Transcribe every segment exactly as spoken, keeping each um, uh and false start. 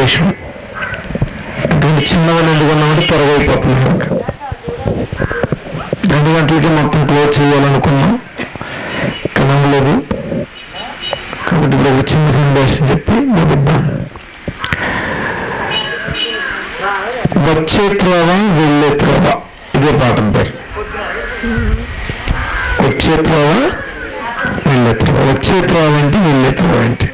ఉద్దేశం. ఎందుకంటే చిన్నవాళ్ళు ఎందుకున్నామంటే త్వరగా అయిపోతున్నాం. రెండు గంటలకి మొత్తం క్లోజ్ చేయాలనుకున్నాం, కనవలేదు. కాబట్టి ఇప్పుడు ఒక చిన్న సందేశం చెప్పి ముగిద్దాం. వచ్చే త్రోవ వెళ్ళే త్రోవ, ఇదే పాఠం పేరు. వచ్చే త్రోవ వెళ్ళే త్రోవ. వచ్చే త్రోవ ఏంటి, వెళ్ళే త్రోవ ఏంటి?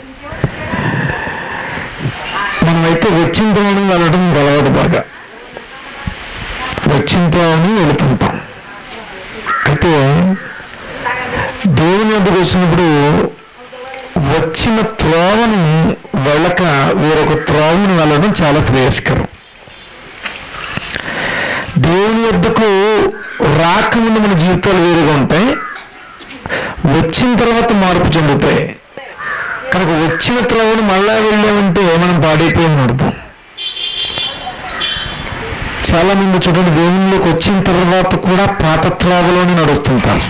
మనమైతే వచ్చిన త్రోవని వెళ్ళడం అలవాటు. బాగా వచ్చిన త్రోవని వెళుతుంటాం. అయితే దేవుని వద్దకు వచ్చినప్పుడు వచ్చిన త్రోవను వెళ్ళక వేరొక త్రోవను వెళ్ళడం చాలా శ్రేయస్కరం. దేవుని వద్దకు రాకముందు మన జీవితాలు వేరుగా ఉంటాయి, వచ్చిన తర్వాత మార్పు చెందుతాయి. కనుక వచ్చిన త్రోవను మళ్ళా వెళ్ళామంటే మనం పాడైపోయామని అర్థం. చాలా మంది చూడండి, దేవునిలోకి వచ్చిన తర్వాత కూడా పాత త్రోవలోనే నడుస్తుంటారు.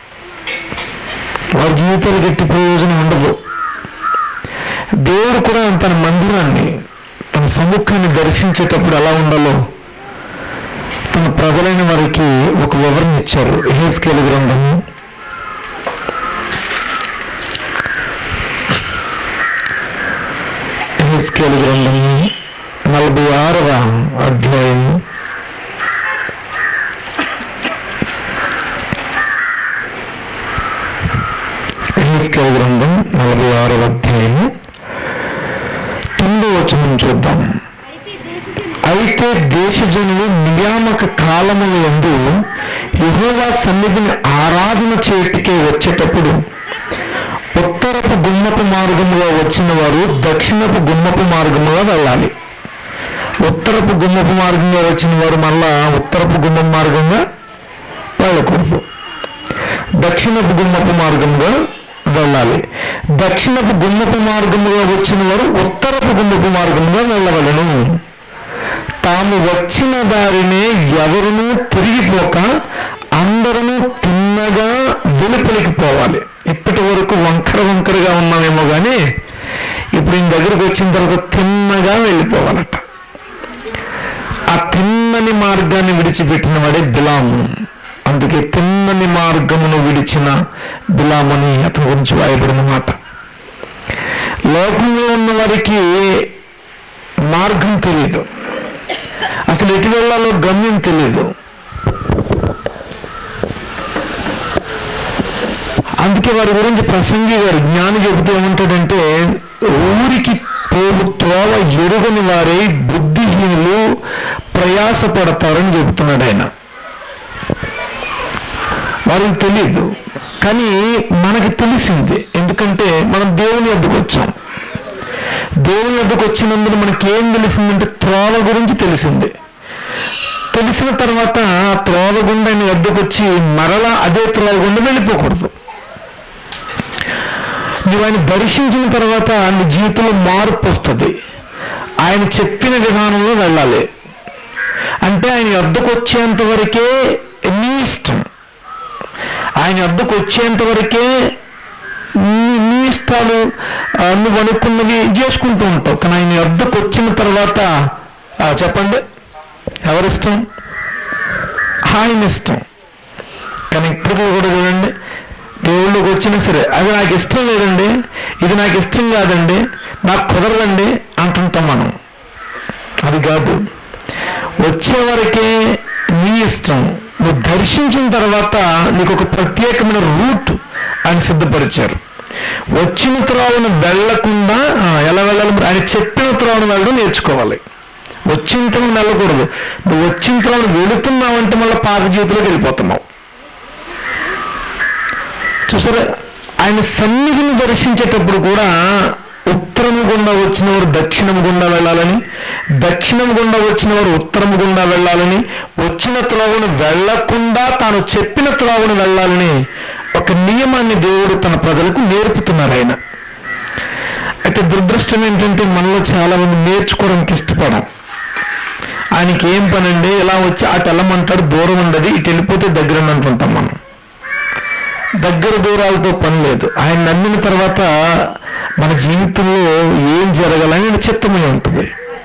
వారి జీవితాలు గట్టి ప్రయోజనం ఉండదు. దేవుడు కూడా తన మందిరాన్ని, తన సముఖాన్ని దర్శించేటప్పుడు ఎలా ఉండాలో తన ప్రజలైన వారికి ఒక వివరణ ఇచ్చారు. యెహెజ్కేలు గ్రంథము యెహెజ్కేలు గ్రంథము నలభై ఆరవ అధ్యాయం యెహెజ్కేలు గ్రంథం నలభై ఆరవ అధ్యాయము తొమ్మిదవ వచనం చూద్దాం. అయితే దేశజనులు నియామక కాలముల యందు యెహోవా సన్నిధిని ఆరాధన చేయుటకే వచ్చేటప్పుడు ఉత్తరపు గుమ్మపు మార్గముగా వచ్చిన వారు దక్షిణపు గుమ్మపు మార్గముగా వెళ్ళాలి. ఉత్తరపు గుమ్మపు మార్గంగా వచ్చిన వారు మళ్ళా ఉత్తరపు గుమ్మపు మార్గంగా వెళ్ళకూడదు, దక్షిణపు గుమ్మపు మార్గంగా వెళ్ళాలి. దక్షిణపు గుమ్మపు మార్గముగా వచ్చిన వారు ఉత్తరపు గుమ్మపు మార్గంగా వెళ్ళవలను. తాము వచ్చిన దారినే ఎవరునూ తిరిగిపోక అందరూ తిన్నగా వెలుపలికి పోవాలి. ఇప్పటి వరకు వంకర వంకరగా ఉన్నామేమో కానీ ఇప్పుడు ఈయన దగ్గరికి వచ్చిన తర్వాత తిన్నగా వెళ్ళిపోవాలట. ఆ తిన్నని మార్గాన్ని విడిచిపెట్టిన వాడే బిలాము. అందుకే తిన్నని మార్గమును విడిచిన బిలామని అతని గురించి వాయబడిన మాట. లోకంలో ఉన్న వారికి మార్గం తెలియదు, అసలు ఎటు వెళ్ళాలో గమ్యం తెలియదు. అందుకే వారి గురించి ప్రసంగి గారు జ్ఞాని చెబుతూ ఏమంటాడంటే, ఊరికి పోగు త్రోవ ఎరుగని వారే బుద్ధిహీనులు ప్రయాసపడతారని చెబుతున్నాడు ఆయన. వారికి తెలియదు, కానీ మనకి తెలిసింది. ఎందుకంటే మనం దేవుని వద్దకు వచ్చాం. దేవుని వద్దకు వచ్చినందుకు మనకి ఏం తెలిసిందంటే త్రోవ గురించి తెలిసింది. తెలిసిన తర్వాత ఆ త్రోవ గుండా ఆయన వద్దకు వచ్చి మరలా అదే త్రోవ గుండా వెళ్ళిపోకూడదు. నువ్వు ఆయన దర్శించిన తర్వాత నీ జీవితంలో మార్పు వస్తుంది. ఆయన చెప్పిన విధానంలో వెళ్ళాలి. అంటే ఆయన వద్దకు వచ్చేంత వరకే నీ ఇష్టం, ఆయన వద్దకు వచ్చేంత వరకే నీ ఇష్టాలు నువ్వు అనుకున్నవి చేసుకుంటూ ఉంటావు. కానీ ఆయన వద్దకు వచ్చిన తర్వాత చెప్పండి ఎవరిష్టం? ఆయన ఇష్టం. కానీ ఇప్పుడు కూడా చూడండి, దేవుళ్ళకి వచ్చినా సరే అది నాకు ఇష్టం లేదండి, ఇది నాకు ఇష్టం కాదండి, నాకు కుదరదండి అంటుంటాం మనం. అది కాదు, వచ్చేవరకే నీ ఇష్టం. నువ్వు దర్శించిన తర్వాత నీకు ఒక ప్రత్యేకమైన రూట్ ఆయన సిద్ధపరిచారు. వచ్చిన త్రోవను వెళ్లకుండా ఎలా వెళ్ళాలి? ఆయన చెప్పిన త్రోవను వెళ్ళడం నేర్చుకోవాలి. వచ్చిన త్రోవను వెళ్ళకూడదు. నువ్వు వచ్చిన త్రోవను వెళుతున్నావంటే మళ్ళీ పాత జీవితంలోకి వెళ్ళిపోతున్నావు. చూసారా, ఆయన సన్నిధిని దర్శించేటప్పుడు కూడా ఉత్తరము గుండా వచ్చిన వారు దక్షిణము గుండా వెళ్ళాలని, దక్షిణము గుండా వచ్చిన వారు ఉత్తరము గుండా వెళ్ళాలని, వచ్చిన త్రోవను వెళ్లకుండా తాను చెప్పిన త్రోవను వెళ్ళాలని ఒక నియమాన్ని దేవుడు తన ప్రజలకు నేర్పుతున్నారు ఆయన. అయితే దురదృష్టం ఏంటంటే మనలో చాలా మంది నేర్చుకోవడానికి ఇష్టపడం. ఆయనకి ఏం పని అండి, ఇలా వచ్చి అటు వెళ్ళమంటాడు, దూరం ఉండదు, ఇటు వెళ్ళిపోతే దగ్గర అనుకుంటాం మనం. దగ్గర దూరాలతో పని లేదు. ఆయన నమ్మిన తర్వాత మన జీవితంలో ఏం జరగాలని చిత్తమై ఉంటుంది.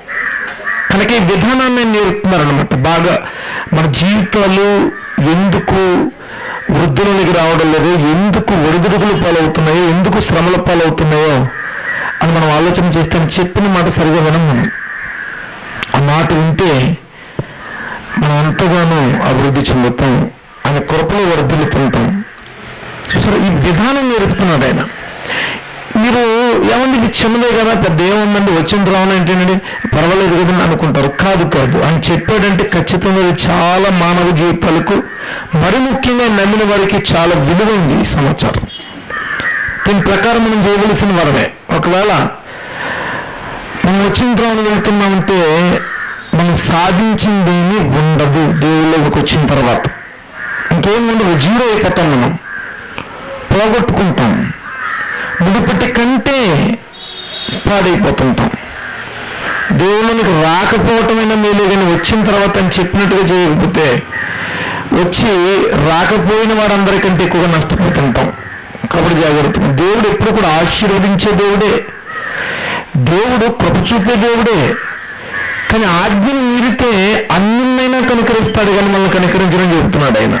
కనుక ఈ విధానాన్ని నేర్పుతున్నారనమాట. బాగా మన జీవితాలు ఎందుకు వృద్ధులకి రావడం లేదు, ఎందుకు ఒడిదుడుకులు పాలవుతున్నాయో, ఎందుకు శ్రమల పాలవుతున్నాయో అని మనం ఆలోచన చేస్తే చెప్పిన మాట సరిగా వినం. మనం ఆ మాట వింటే మనం ఎంతగానో అభివృద్ధి చెందుతాం, ఆయన కృపలో వర్ధిల్లుతుంటాం. చూసారా, ఈ విధానం నేర్పుతున్నాడు ఆయన. మీరు ఏమండి ఇది చిన్నదే కదా, పెద్ద ఏముందండి, వచ్చిన రావడం ఏంటండి, పర్వాలేదు కదని అనుకుంటారు. కాదు కాదు ఆయన చెప్పాడంటే ఖచ్చితంగా చాలా మానవ జీవితాలకు, మరి ముఖ్యంగా నమ్మిన వారికి చాలా విలువ ఉంది ఈ సమాచారం. దీని ప్రకారం మనం చేయవలసిన వరమే. ఒకవేళ మనం వచ్చిన రావడం వెళ్తున్నామంటే మనం సాధించింది ఏమీ ఉండదు. దేవుళ్ళకి వచ్చిన తర్వాత ఇంకేం ఉండదు, జీరో అయిపోతాం, మనం పోగొట్టుకుంటాం, ముడిపట్టి కంటే పాడైపోతుంటాం. దేవుళ్ళకి రాకపోవటమైనా మేలే, కానీ వచ్చిన తర్వాత అని చెప్పినట్టుగా చేయకపోతే వచ్చి రాకపోయిన వారందరికంటే ఎక్కువగా నష్టపోతుంటాం. కాబట్టి జాగ్రత్తగా, దేవుడు ఎప్పుడు కూడా ఆశీర్వదించే దేవుడే, దేవుడు కృప చూపే దేవుడే. కానీ ఆజ్ఞను మీరితే అన్నినైనా కనికరిస్తాడు, కానీ మనల్ని కనికరించడం చెబుతున్నాడు ఆయన.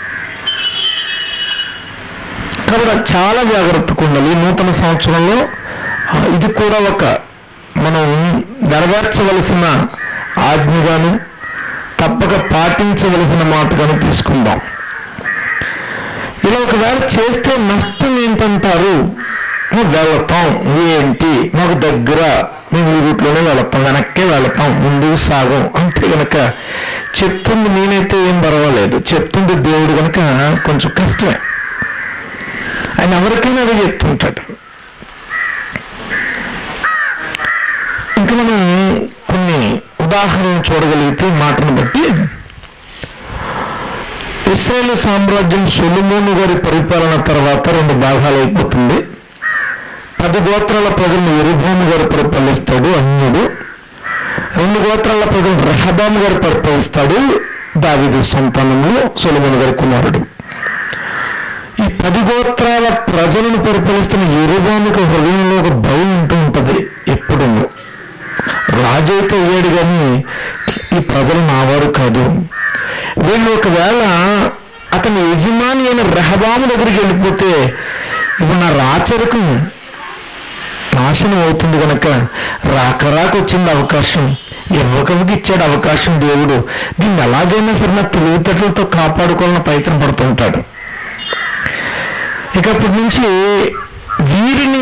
కాబట్టి చాలా జాగ్రత్తగా ఉండాలి. నూతన సంవత్సరంలో ఇది కూడా ఒక మనం నెరవేర్చవలసిన ఆజ్ఞగాను, తప్పక పాటించవలసిన మాటగాను తీసుకుందాం. ఇలా ఒకవేళ చేస్తే నష్టం ఏంటంటారు? వెళతాం, ఏంటి మాకు దగ్గర, మేము ఈ రూట్లోనే వెళతాం, వెనక్కే వెళతాం, ముందుకు సాగం అంటే కనుక చెప్తుంది నేనైతే ఏం పర్వాలేదు, చెప్తుంది దేవుడు కనుక కొంచెం కష్టమే. ఆయన ఎవరికైనా అదే చెప్తుంటాడు. ఇంకా మనం కొన్ని ఉదాహరణలు చూడగలిగితే మాటను బట్టి, ఇశ్రాయేలు సామ్రాజ్యం సొలొమోను గారి పరిపాలన తర్వాత రెండు భాగాలు అయిపోతుంది. పది గోత్రాల ప్రజలను యెరోబోము గారు పరిపాలిస్తాడు, అన్యుడు. రెండు గోత్రాల ప్రజలు రెహబాము గారు పరిపాలిస్తాడు, దావీదు సంతానంలో సొలొమోను గారి కుమారుడు. ఈ పది గోత్రాల ప్రజలను పరిపాలిస్తున్న యెరోబోముకి హృదయంలో ఒక భయం ఉంటూ ఉంటుంది ఎప్పుడు. రాజు అయితే అయ్యాడు, కానీ ఈ ప్రజలు నావారు కాదు. వీళ్ళు ఒకవేళ అతని యజమాని అయిన రెహబాము దగ్గరికి వెళ్ళిపోతే ఇప్పుడు నా రాచరికం నాశనం అవుతుంది. కనుక రాక రాక వచ్చింది అవకాశం, ఎవ్వకవికి ఇచ్చాడు అవకాశం దేవుడు, దీన్ని ఎలాగైనా సరే నా తెలివితేటలతో కాపాడుకోవాలని ప్రయత్నం పడుతుంటాడు. ఇక అప్పటి నుంచి వీరిని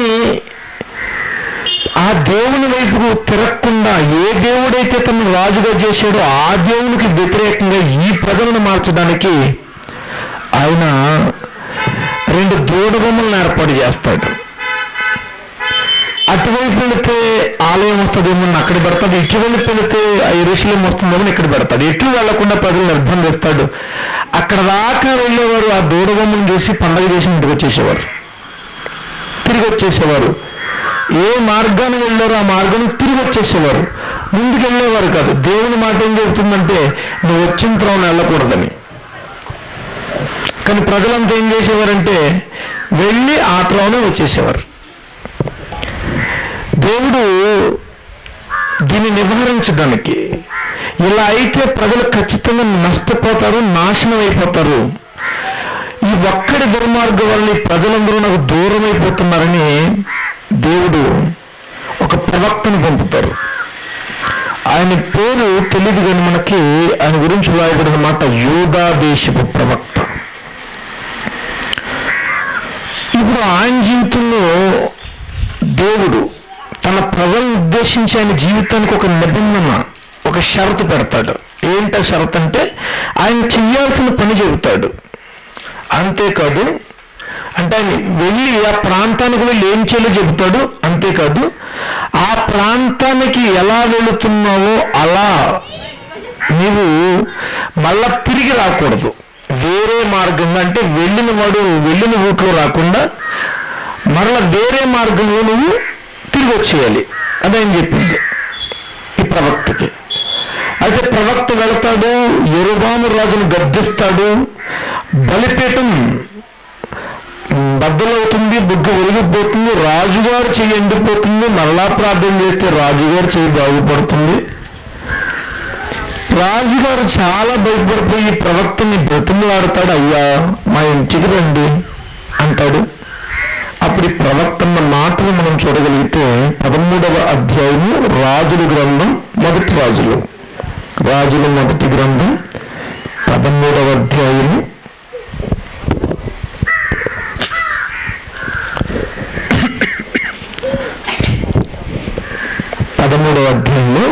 ఆ దేవుని వైపుకు తిరగకుండా, ఏ దేవుడైతే తను రాజుగా చేశాడో ఆ దేవునికి వ్యతిరేకంగా ఈ ప్రజలను మార్చడానికి ఆయన రెండు దూడబొమ్మలను ఏర్పాటు చేస్తాడు. అటువైపు వెళితే ఆలయం వస్తుందేమో అక్కడ పెడతాడు, ఇటువైపు వెళితే ఆ యెరూషలేము వస్తుందేమో ఇక్కడ పెడతాడు. ఎటు వెళ్లకుండా ప్రజలు నిర్బంధిస్తాడు. అక్కడ దాకా వెళ్ళేవారు ఆ దూడబొమ్మను చూసి పండగ చేసి ఇంటికి వచ్చేసేవారు, తిరిగి వచ్చేసేవారు. ఏ మార్గాన్ని వెళ్ళారో ఆ మార్గాన్ని తిరిగి వచ్చేసేవారు, ముందుకు వెళ్ళేవారు కాదు. దేవుని మాట ఏం చెబుతుందంటే నువ్వు వచ్చిన త్రోవన వెళ్ళకూడదని. కానీ ప్రజలంతా ఏం చేసేవారంటే వెళ్ళి ఆ త్రోవనే వచ్చేసేవారు. దేవుడు దీన్ని నివారించడానికి, ఇలా అయితే ప్రజలు ఖచ్చితంగా నష్టపోతారు, నాశనం అయిపోతారు, ఈ ఒక్కడి దుర్మార్గం వల్ల ప్రజలందరూ నాకు దూరం అయిపోతున్నారని దేవుడు ఒక ప్రవక్తను పంపుతారు. ఆయన పేరు తెలియదు, కానీ మనకి ఆయన గురించి రాయబడిన మాట యూదా దేశపు ప్రవక్త. ఇప్పుడు ఆయన జీవితంలో దేవుడు తన ప్రజలను ఉద్దేశించి ఆయన జీవితానికి ఒక నిబంధన, ఒక షరతు పెడతాడు. ఏంటో షరతు అంటే ఆయన చెయ్యాల్సిన పని చెబుతాడు. అంతేకాదు, అంటే ఆయన వెళ్ళి ఆ ప్రాంతానికి వెళ్ళి ఏం చేయాలో చెబుతాడు. అంతేకాదు, ఆ ప్రాంతానికి ఎలా వెళుతున్నావో అలా నీవు మళ్ళా తిరిగి రాకూడదు. వేరే మార్గంగా, అంటే వెళ్ళిన వాడు వెళ్ళిన రూట్లో రాకుండా మరలా వేరే మార్గంలో నువ్వు తిరిగి వచ్చేయాలి. అదేం చెప్పింది ఈ ప్రవక్తకి. అయితే ప్రవక్త వెళతాడు, యెరోబాము రాజును గద్దిస్తాడు, బలిపీఠం బద్దలవుతుంది, బుగ్గ ఒరిగిపోతుంది, రాజుగారు చెయ్యి ఎండిపోతుంది, మరలా ప్రార్థన చేస్తే రాజుగారు చెయ్యి బాగుపడుతుంది. రాజుగారు చాలా భయపడిపోయి ప్రవక్తని బ్రతిమలాడతాడు. అయ్యా మా ఇంటికి రండి అంటాడు. అప్పుడు ఈ ప్రవక్తన్న మాటలు మనం చూడగలిగితే పదమూడవ అధ్యాయము రాజుల గ్రంథం, మొదటి రాజులు రాజుల మొదటి గ్రంథం పదమూడవ అధ్యాయము పదమూడవ అధ్యాయంలో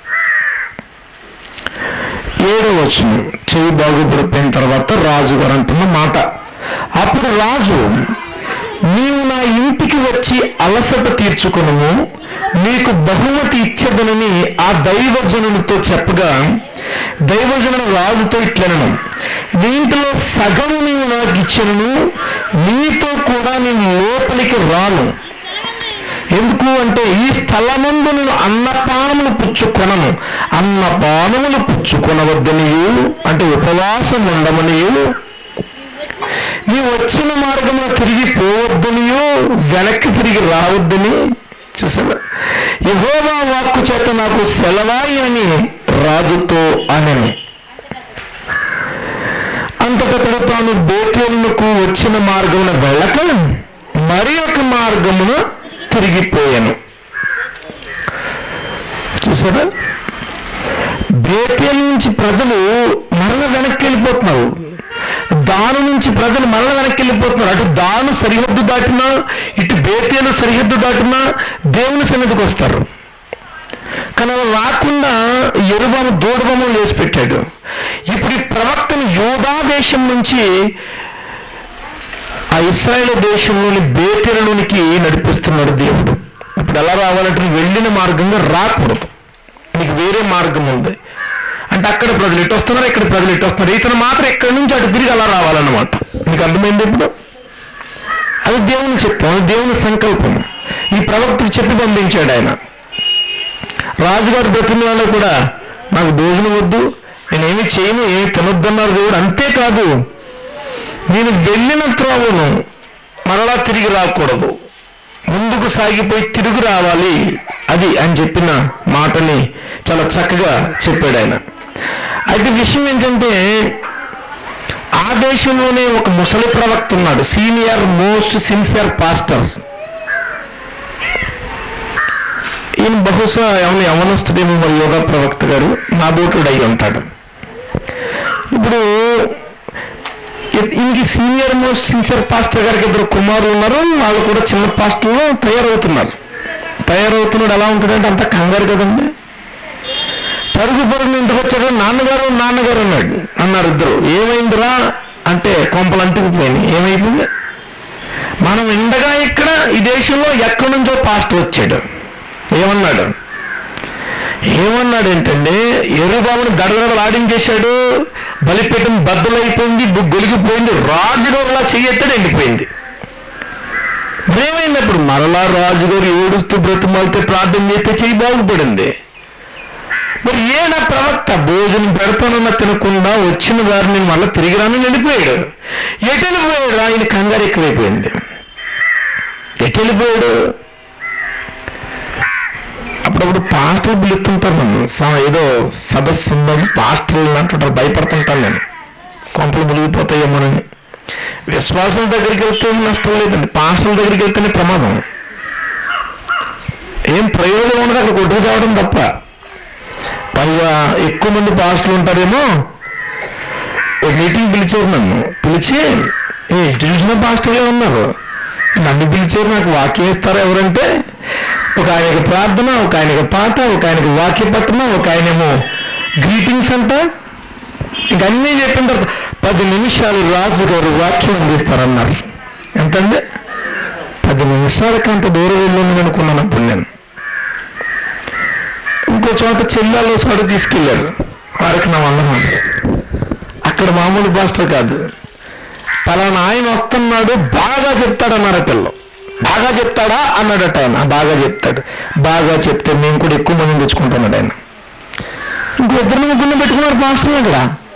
ఏడవ వచనం, చెయ్యి బాగుపడిపోయిన తర్వాత రాజుగారు అంటున్న మాట. అప్పుడు రాజు, నీవు నా ఇంటికి వచ్చి అలసట తీర్చుకును, నీకు బహుమతి ఇచ్చేదనని ఆ దైవజనునితో చెప్పగా, దైవజనుడు రాజుతో ఇట్లనను, దీంట్లో సగము నీవు నాకు ఇచ్చినను, నీతో కూడా నేను లోపలికి రాను. ఎందుకు అంటే ఈ స్థలమందు నేను అన్నపానములు పుచ్చుకొనను, అన్నపానములు పుచ్చుకొనవద్దనియు అంటే ఉపవాసం ఉండమనియు, నీ వచ్చిన మార్గంలో తిరిగి పోవద్దనియో వెనక్కి తిరిగి రావద్దని. చూసారా, యెహోవా వాక్కు చేత నాకు సెలవాయి అని రాజుతో అనెను. అంతటతడు తాను బేతేలునకు వచ్చిన మార్గమున వెళ్ళక మరి ఒక మార్గమున తిరిగిపోయాను. చూసారా, బేతేలు నుంచి ప్రజలు మరల వెనక్కి వెళ్ళిపోతున్నారు, దాను నుంచి ప్రజలు మరల వెనక్కి వెళ్ళిపోతున్నారు. అటు దాను సరిహద్దు దాటినా, ఇటు బేతేలు సరిహద్దు దాటినా దేవుని సన్నిధికి వస్తారు. కానీ అలా రాకుండా యెరొబాము దూడబొమ్మలు వేసి పెట్టాడు. ఇప్పుడు ఈ ప్రవక్తను యూదా దేశం నుంచి ఆ ఇశ్రాయేలు దేశంలోని బేతేలులోనికి నడిపిస్తున్నాడు దేవుడు. ఇప్పుడు ఎలా రావాలంటే వెళ్ళిన మార్గంగా రాకూడదు, నీకు వేరే మార్గం ఉంది అంటే అక్కడ ప్రజలు ఇటు వస్తున్నారు, ఇక్కడ ప్రజలు ఇటు వస్తున్నారు, ఇతను మాత్రం ఎక్కడి నుంచి అటు తిరిగి అలా రావాలన్నమాట. నీకు అర్థమైంది? ఇప్పుడు అది దేవుని చిత్తం, అది దేవుని సంకల్పం. ఈ ప్రవక్తకు చెప్పి పంపించాడు ఆయన. రాజుగారు బ్రతిమలాలో కూడా నాకు భోజనం వద్దు, నేనేమి చేయను, ఏమి తినొద్దన్నారు దేవుడు. అంతేకాదు, నేను వెళ్ళిన త్రోవను మరలా తిరిగి రాకూడదు, ముందుకు సాగిపోయి తిరిగి రావాలి, అది అని చెప్పిన మాటని చాలా చక్కగా చెప్పాడు ఆయన. అయితే విషయం ఏంటంటే ఆ దేశంలోనే ఒక ముసలి ప్రవక్త ఉన్నాడు, సీనియర్ మోస్ట్ సిన్సియర్ పాస్టర్. ఈయన బహుశా ఏమైనా యవనస్తుడేమో మరి యోగా ప్రవక్త గారు నాబోటుడు అయి ఉంటాడు. ఇప్పుడు ఇంక సీనియర్ మోస్ట్ సిన్సియర్ పాస్టర్ గారికి ఇద్దరు కుమారులు ఉన్నారు, వాళ్ళు కూడా చిన్న పాస్టర్లు తయారవుతున్నారు. తయారవుతున్నాడు ఎలా ఉంటాడంటే అంత కంగారు కదండి. పరుగు పరుగు ఇంటికి వచ్చాడు, నాన్నగారు నాన్నగారు అన్నాడు అన్నారు ఇద్దరు. ఏమైందిరా అంటే కొంపలు అంటుకుపోయినాయి. ఏమైపోయింది? మనం ఎండగా ఇక్కడ ఈ దేశంలో ఎక్కడి నుంచో పాస్టర్ వచ్చాడు. ఏమన్నాడు ఏమన్నాడు ఏంటంటే యెరొబామును గడగడలు ఆడించేశాడు, బలిపీఠం బద్దలైపోయింది, గొలిగిపోయింది, రాజుగారులా చెయ్యెత్తాడు, ఎండిపోయింది. ఏమైంది? మరలా రాజుగారు ఏడుస్తూ బ్రతిమాలితే ప్రార్థన చేస్తే చెయ్యి బాగుపడింది. మరి ఏ నా ప్రవక్త భోజనం పెడతానన్న తినకుండా వచ్చిన వారిని మళ్ళీ తిరిగి రాని వెళ్ళిపోయాడు. ఎటు వెళ్ళిపోయాడు? ఆయన కంగారు ఎక్కువైపోయింది. ఎటు వెళ్ళిపోయాడు? అప్పుడప్పుడు పాస్టర్లు పిలుస్తుంటారు నన్ను, ఏదో సదస్సు ఉందని పాస్టర్లు అంటుంటారు, భయపడుతుంటాను నేను, కొంపలు మునిగిపోతాయేమోనని. విశ్వాసం దగ్గరికి వెళ్తే నష్టం లేదండి, పాస్టర్ల దగ్గరికి వెళ్తేనే ప్రమాదం. ఏం ప్రయోజనం ఉండదు అక్కడ కొట్టుకు చావడం తప్ప. పైగా ఎక్కువ మంది పాస్టర్లు ఉంటారేమో. ఒక మీటింగ్ పిలిచారు నన్ను, పిలిచి ఏ చూసిన పాస్టర్లే ఉన్నారు, నన్ను పిలిచారు, నాకు వాక్యం ఇస్తారా ఎవరంటే, ఒక ఆయనకి ప్రార్థన, ఒక ఆయనకి పాట, ఒక ఆయనకి వాక్య పట్టణం, ఒక ఆయనేమో గ్రీటింగ్స్ అంట. ఇంక అన్నీ చెప్పిన తర్వాత పది నిమిషాలు రాజుగారు వాక్యం అందిస్తారన్నారు. ఎంతండి? పది నిమిషాలకి అంత దూరం వెళ్ళాను అనుకున్నాను అప్పుడు నేను. ఇంకో చోట చెల్లెలు చోట తీసుకెళ్ళారు, వారికి నా వందనం. అక్కడ మామూలు పాస్టర్ కాదు, పలానా ఆయన వస్తున్నాడు, బాగా చెప్తాడన్నారు పిల్లలు. బాగా చెప్తాడా అన్నాడట ఆయన. బాగా చెప్తాడు. బాగా చెప్తే మేము కూడా ఎక్కువ మందిని తెచ్చుకుంటున్నాడు ఆయన. ఇంకో ఇద్దరు ముగ్గురిని పెట్టుకున్నారు పాస్టర్లు అక్కడ.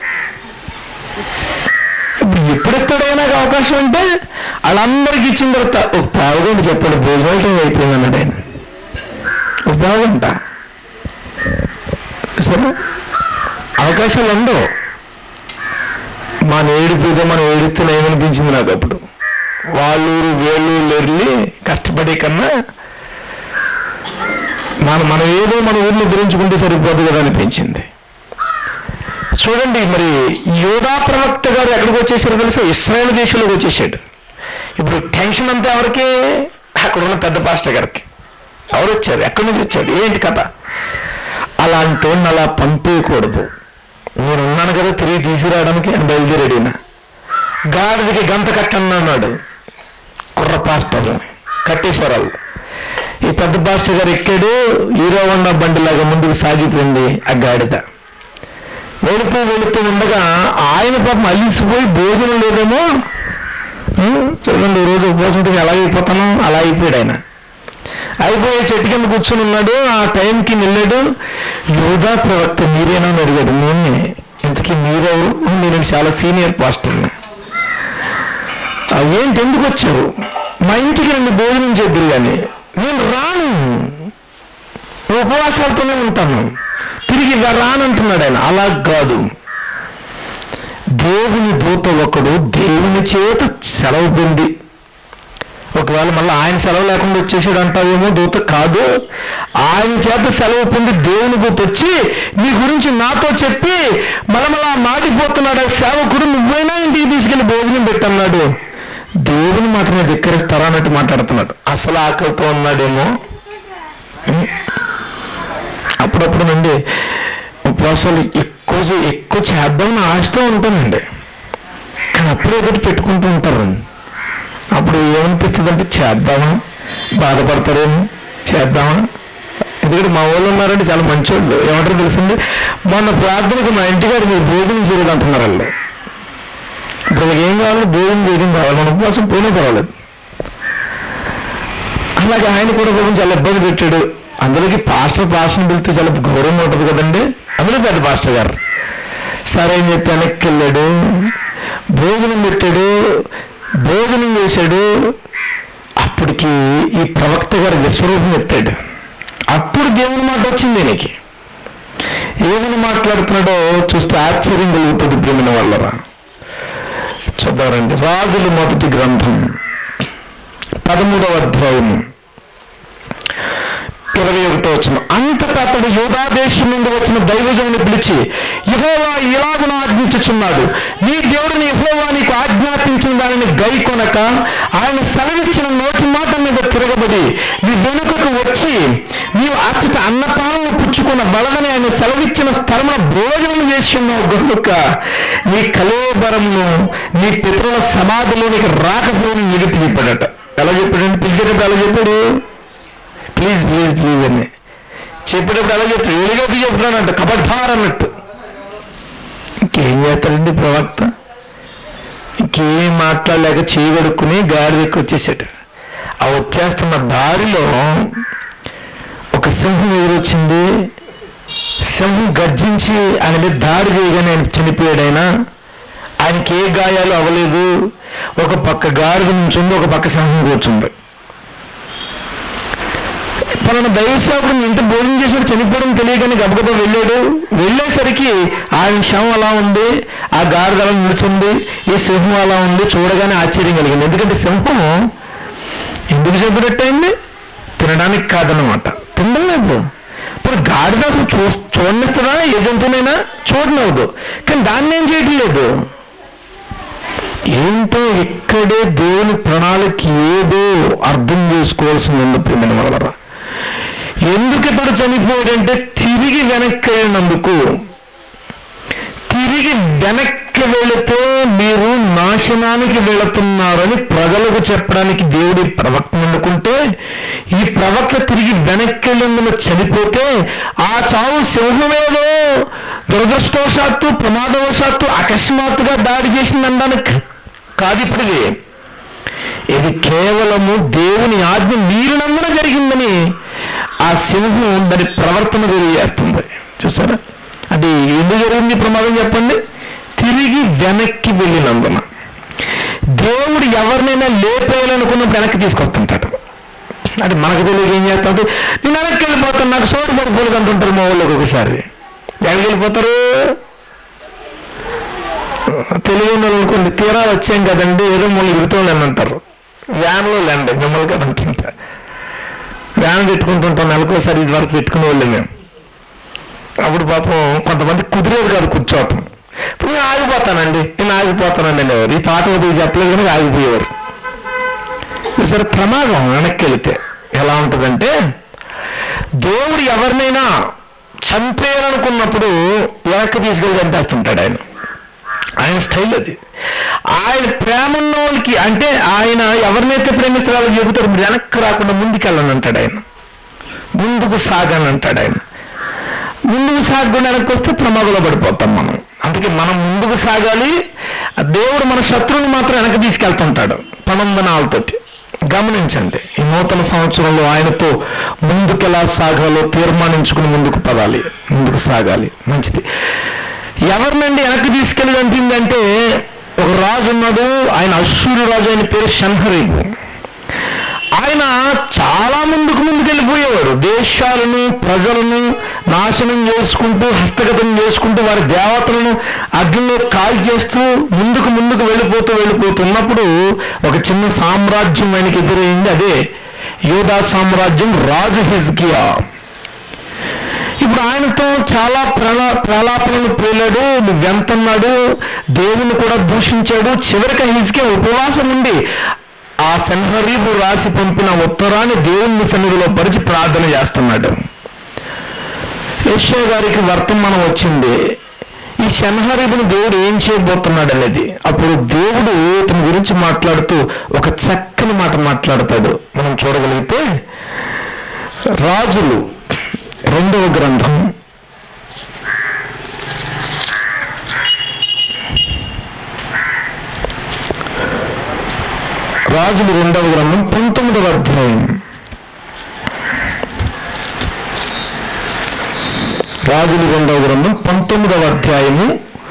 ఇప్పుడు ఎప్పుడు ఎక్కడైనా నాకు అవకాశం అంటే వాళ్ళందరికీ ఇచ్చిన తర్వాత ఒక పావుగంట చెప్పాడు, భోజనాల టైం అయిపోయింది అన్నాడు ఆయన. ఒక పావుగంట సరే అవకాశాలు ఉండవు. మన ఏడిపోతే మనం ఏడిస్తే ఏమనిపించింది నాకు అప్పుడు, వాళ్ళూరు వేళ్ళూరు వెళ్ళి కష్టపడే కన్నా మన మనం ఏదో మన ఊర్లో గురించుకుంటే సరిపోదు కదా అనిపించింది. చూడండి, మరి యోధా ప్రవక్త గారు ఎక్కడికి వచ్చేసారు తెలుసా? ఇశ్రాయేల్ దేశంలోకి వచ్చేసాడు. ఇప్పుడు టెన్షన్ అంతా ఎవరికి? అక్కడ ఉన్న పెద్ద పాస్టర్ గారికి. ఎవరు వచ్చారు? ఎక్కడి నుంచి వచ్చాడు? ఏంటి కథ? అలాంటి వాడిని అలా పంపేయకూడదు. నేను ఉన్నాను కదా తిరిగి తీసుకురావడానికి అని బయలుదేరాడిన. గాడిదకి గంత కట్టన్నాడు కుర్ర పాస్టర్, కట్టేశారు వాళ్ళు. ఈ పెద్ద పాస్టర్ గారు ఎక్కాడు, హీరో హోండా బండిలాగా ముందుకు సాగిపోయింది ఆ గాడిద. వెళుతూ వెళుతూ ఉండగా ఆయన పాపం అలిసిపోయి భోజనం లేదేమో. చూడండి, రోజు ఉపవాసంతో ఎలా అయిపోతానో అలా అయిపోయాడు ఆయన. అయిపోయి చెట్టు కింద కూర్చొని ఉన్నాడు. ఆ టైంకి వెళ్ళాడు. యోధా ప్రవక్త మీరేనా అని అడిగాడు. నేనే. ఇంతకీ మీరెవరు? నేను చాలా సీనియర్ పాస్టర్ని. ఏంటి, ఎందుకు వచ్చారు? మా ఇంటికి రండి భోజనం చేద్దరు. కానీ నేను రాను, ఉపవాసాలతోనే ఉంటాను, తిరిగి రానంటున్నాడు ఆయన. అలా కాదు, దేవుని దూత ఒకడు దేవుని చేత సెలవు పొంది, ఒకవేళ మళ్ళీ ఆయన సెలవు లేకుండా వచ్చేసాడు అంటావేమో, దూత కాదు, ఆయన చేత సెలవు పొంది దేవుని దూత వచ్చి నీ గురించి నాతో చెప్పి మళ్ళీ మళ్ళా మాటిపోతున్నాడు ఆ సేవకుడు, నువ్వైనా ఇంటికి తీసుకెళ్ళి భోజనం పెట్టన్నాడు. దేవుని మాటనే ధిక్కరిస్తారా అన్నట్టు మాట్లాడుతున్నాడు. అసలు ఆకలితో ఉన్నాడేమో. అప్పుడప్పుడు నుండి ఉపవాసాలు ఎక్కువ ఎక్కువ చేద్దామని ఆశతో ఉంటానండి, కానీ అప్పుడే ఒకటి పెట్టుకుంటూ ఉంటారు. అప్పుడు ఏమనిపిస్తుంది అంటే చేద్దామా, బాధపడతారేమో, చేద్దామా. ఎందుకంటే మా వాళ్ళు ఉన్నారంటే చాలా మంచోళ్ళు. ఏమంటారు తెలిసింది, మొన్న ప్రార్థనకు మా ఇంటికారు మీరు భోజనం చేయలేదు అంటున్నారు వాళ్ళు. ఇప్పుడు ఏం కావాలి? భోజనం చేయడం కావాలి, మన ఉపవాసం పోయినా పర్వాలేదు. అలాగే ఆయన కూడా కొంచెం చాలా ఇబ్బంది పెట్టాడు. అందులోకి పాస్టర్ పాస్టర్ని పిలిస్తే చాలా గౌరవం ఉంటుంది కదండి, అందులో పెద్ద పాస్టర్ గారు. సరే అని చెప్పి వెనక్కి వెళ్ళాడు, భోజనం పెట్టాడు, భోజనం చేశాడు. అప్పటికి ఈ ప్రవక్త గారు విశ్వరూపం ఎత్తాడు. అప్పుడు దేవుని మాట వచ్చింది ఈయనకి. ఏమని మాట్లాడుతున్నాడో చూస్తే ఆశ్చర్యం కలుగుతుంది ప్రేమిన వాళ్ళరా. చూద్దారండి, రాజుల మొదటి గ్రంథం పదమూడవ అధ్యాయం ఇరవై ఒకటో వచనం. అంతటా అతడు యూదా దేశం నుండి వచ్చిన దైవజనుని పిలిచి, యెహోవా ఇలాగున ఆజ్ఞించుచున్నాడు, నీ దేవుడిని యెహోవా నీకు ఆజ్ఞాపించిన దానిని గైకొనక ఆయన సెలవిచ్చిన నోటి మాట మీద తిరగబడి నీ వెనుకకు వచ్చి నీవు అచ్చట అన్నపానము పుచ్చుకున్న వలదని ఆయన సెలవిచ్చిన స్థలమున భోజనం చేసి ఉన్నావు గనుక నీ కళేబరమును నీ పితరుల సమాధిలోనికి రాకపోని నిలిపి చెప్పాడట. ఎలా చెప్పాడంటే, పిలిచేటప్పుడు ఎలా చెప్పాడు? ప్లీజ్ ప్లీజ్ ప్లీజ్ అని చెప్పేటప్పుడు ఎలా చెప్తాడు? ఎలుగొప్పి చెప్తున్నానంట, కబడ్డార్ అన్నట్టు. ఇంకేం చేస్తాడండి ప్రవక్త? ఇంకేం మాట్లాడలేక చేయగడుక్కుని గాడి దగ్గర వచ్చేసాడు. ఆ వచ్చేస్తున్న దారిలో ఒక సింహం ఎదురొచ్చింది. సింహం గర్జించి ఆయన మీద దాడి చేయగానే ఆయన చనిపోయాడు. ఆయన ఆయనకి ఏ గాయాలు అవ్వలేదు. ఒక పక్క గాడిద నుంచుంది, ఒక పక్క సింహం కూర్చుంది. పలానా దైవసేవకుడు ఇంత భోజనం చేసాడు, చనిపోవడం తెలియగానే గబగబా వెళ్ళాడు. వెళ్ళేసరికి ఆయన శవం అలా ఉంది, ఆ గాడిద అలా నిలుచుంది, ఈ సింహం అలా ఉంది. చూడగానే ఆశ్చర్యం కలిగింది. ఎందుకంటే సింహం ఎందుకు చెప్పినట్టయింది? తినడానికి కాదన్నమాట. తినలేదు. ఇప్పుడు గాడిద అసలు చూ చూడనిస్తుందా? ఏ జంతువునైనా చూడనవదు, కానీ దాన్ని ఏం చేయటం లేదు. ఏంటో ఇక్కడే దేవుని ప్రణాళిక ఏదో అర్థం చేసుకోవాల్సింది ఉంది ప్రియమైన వాళ్ళరా. ఎందుకు ఇతడు చనిపోయాడంటే తిరిగి వెనక్కి వెళ్ళినందుకు. తిరిగి వెనక్కి వెళితే మీరు నాశనానికి వెళుతున్నారని ప్రజలకు చెప్పడానికి దేవుడి ప్రవక్త అనుకుంటే, ఈ ప్రవక్త తిరిగి వెనక్కి వెళ్ళిన చనిపోతే ఆ చావు సింహమేదో దురదృష్టవశాత్తు ప్రమాదవశాత్తు అకస్మాత్తుగా దాడి చేసిందనడానికి కాదు. ఇప్పుడు ఇది కేవలము దేవుని ఆజ్ఞ మీరినందున జరిగిందని ఆ సింహం దాని ప్రవర్తన తెలియజేస్తుంది. చూసారా? అది ఎందుకు జరిగింది ప్రమాదం చెప్పండి? తిరిగి వెనక్కి వెళ్ళినందున. దేవుడు ఎవరినైనా లేపేయాలనుకున్నప్పుడు వెనక్కి తీసుకొస్తుంటాడు. అంటే మనకు తెలియక ఏం చేస్తాడు, నేను వెనక్కి వెళ్ళిపోతాను, నాకు సోటు సరిపోలేదు అంటుంటారు మా వాళ్ళకి ఒకసారి. ఎక్కడికి వెళ్ళిపోతారు? తెలియని అనుకోండి, తీరా వచ్చాం కదండి ఏదో మళ్ళీ ఇరుగుతాం అంటారు. వ్యాన్లో లేండి మిమ్మల్ని కదంటుంటా, వ్యాన్ పెట్టుకుంటుంటాం నెలకోసారి ఇది వరకు పెట్టుకునే వాళ్ళు మేము. అప్పుడు పాపం కొంతమంది కుదిరేది కాదు కూర్చోవటం. ఇప్పుడు నేను ఆగిపోతానండి నేను ఆగిపోతానండి అనేవారు. ఈ పాట వదిలి చెప్పలేదు కనుక ఆగిపోయేవారు. సరే ప్రమాదం వెనక్కి వెళితే ఎలా ఉంటుందంటే, దేవుడు ఎవరినైనా చంపేయాలనుకున్నప్పుడు వెనక్కి తీసుకెళ్ళి చంపేస్తుంటాడు ఆయన. ఆయన స్టైల్ అది. ఆయన ప్రేమ ఉన్న వాళ్ళకి, అంటే ఆయన ఎవరినైతే ప్రేమిస్తారో వాళ్ళకి చెబుతారు మీరు వెనక్కి రాకుండా ముందుకెళ్ళని అంటాడు ఆయన, ముందుకు సాగని అంటాడు ఆయన. ముందుకు సాగకుండా వెనక్కి వస్తే ప్రమాదంలో పడిపోతాం మనం. అందుకే మనం ముందుకు సాగాలి. దేవుడు మన శత్రువుని మాత్రం వెనక్కి తీసుకెళ్తుంటాడు పనందనాలతోటి. గమనించండి, ఈ నూతన సంవత్సరంలో ఆయనతో ముందుకెలా సాగాలో తీర్మానించుకుని ముందుకు పదాలి, ముందుకు సాగాలి. మంచిది. ఎవరినండి వెనక్కి తీసుకెళ్ళి చంపిందంటే, ఒక రాజు ఉన్నాడు, ఆయన అశ్షూరు రాజు, ఆయన పేరు సన్హెరీబు. ఆయన చాలా ముందుకు ముందుకు వెళ్ళిపోయేవాడు. దేశాలను ప్రజలను నాశనం చేసుకుంటూ, హస్తగతం చేసుకుంటూ, వారి దేవతలను అగ్నిలో కాల్ చేస్తూ ముందుకు ముందుకు వెళ్ళిపోతూ వెళ్ళిపోతున్నప్పుడు ఒక చిన్న సామ్రాజ్యం ఆయనకి ఎదురైంది. అదే యూదా సామ్రాజ్యం, రాజు హిజ్కియా. ఇప్పుడు ఆయనతో చాలా ప్రలా ప్రలాపనలు పేలాడు, నువ్వెంతన్నాడు, దేవుని కూడా దూషించాడు. చివరికి హిజ్కియా ఉపవాసం ఉండి ఆ సన్హెరీబు రాసి పంపిన ఉత్తరాన్ని దేవుని సన్నిధిలో పరిచి ప్రార్థన చేస్తున్నాడు. యెషయా గారికి వర్తమానం వచ్చింది, ఈ సన్హెరీబుని దేవుడు ఏం చేయబోతున్నాడు అనేది. అప్పుడు దేవుడు తన గురించి మాట్లాడుతూ ఒక చక్కని మాట మాట్లాడతాడు. మనం చూడగలిగితే రాజులు రెండవ గ్రంథం రాజులు రెండవ గ్రంథం పంతొమ్మిదవ అధ్యాయం రాజులు రెండవ గ్రంథం పంతొమ్మిదవ అధ్యాయము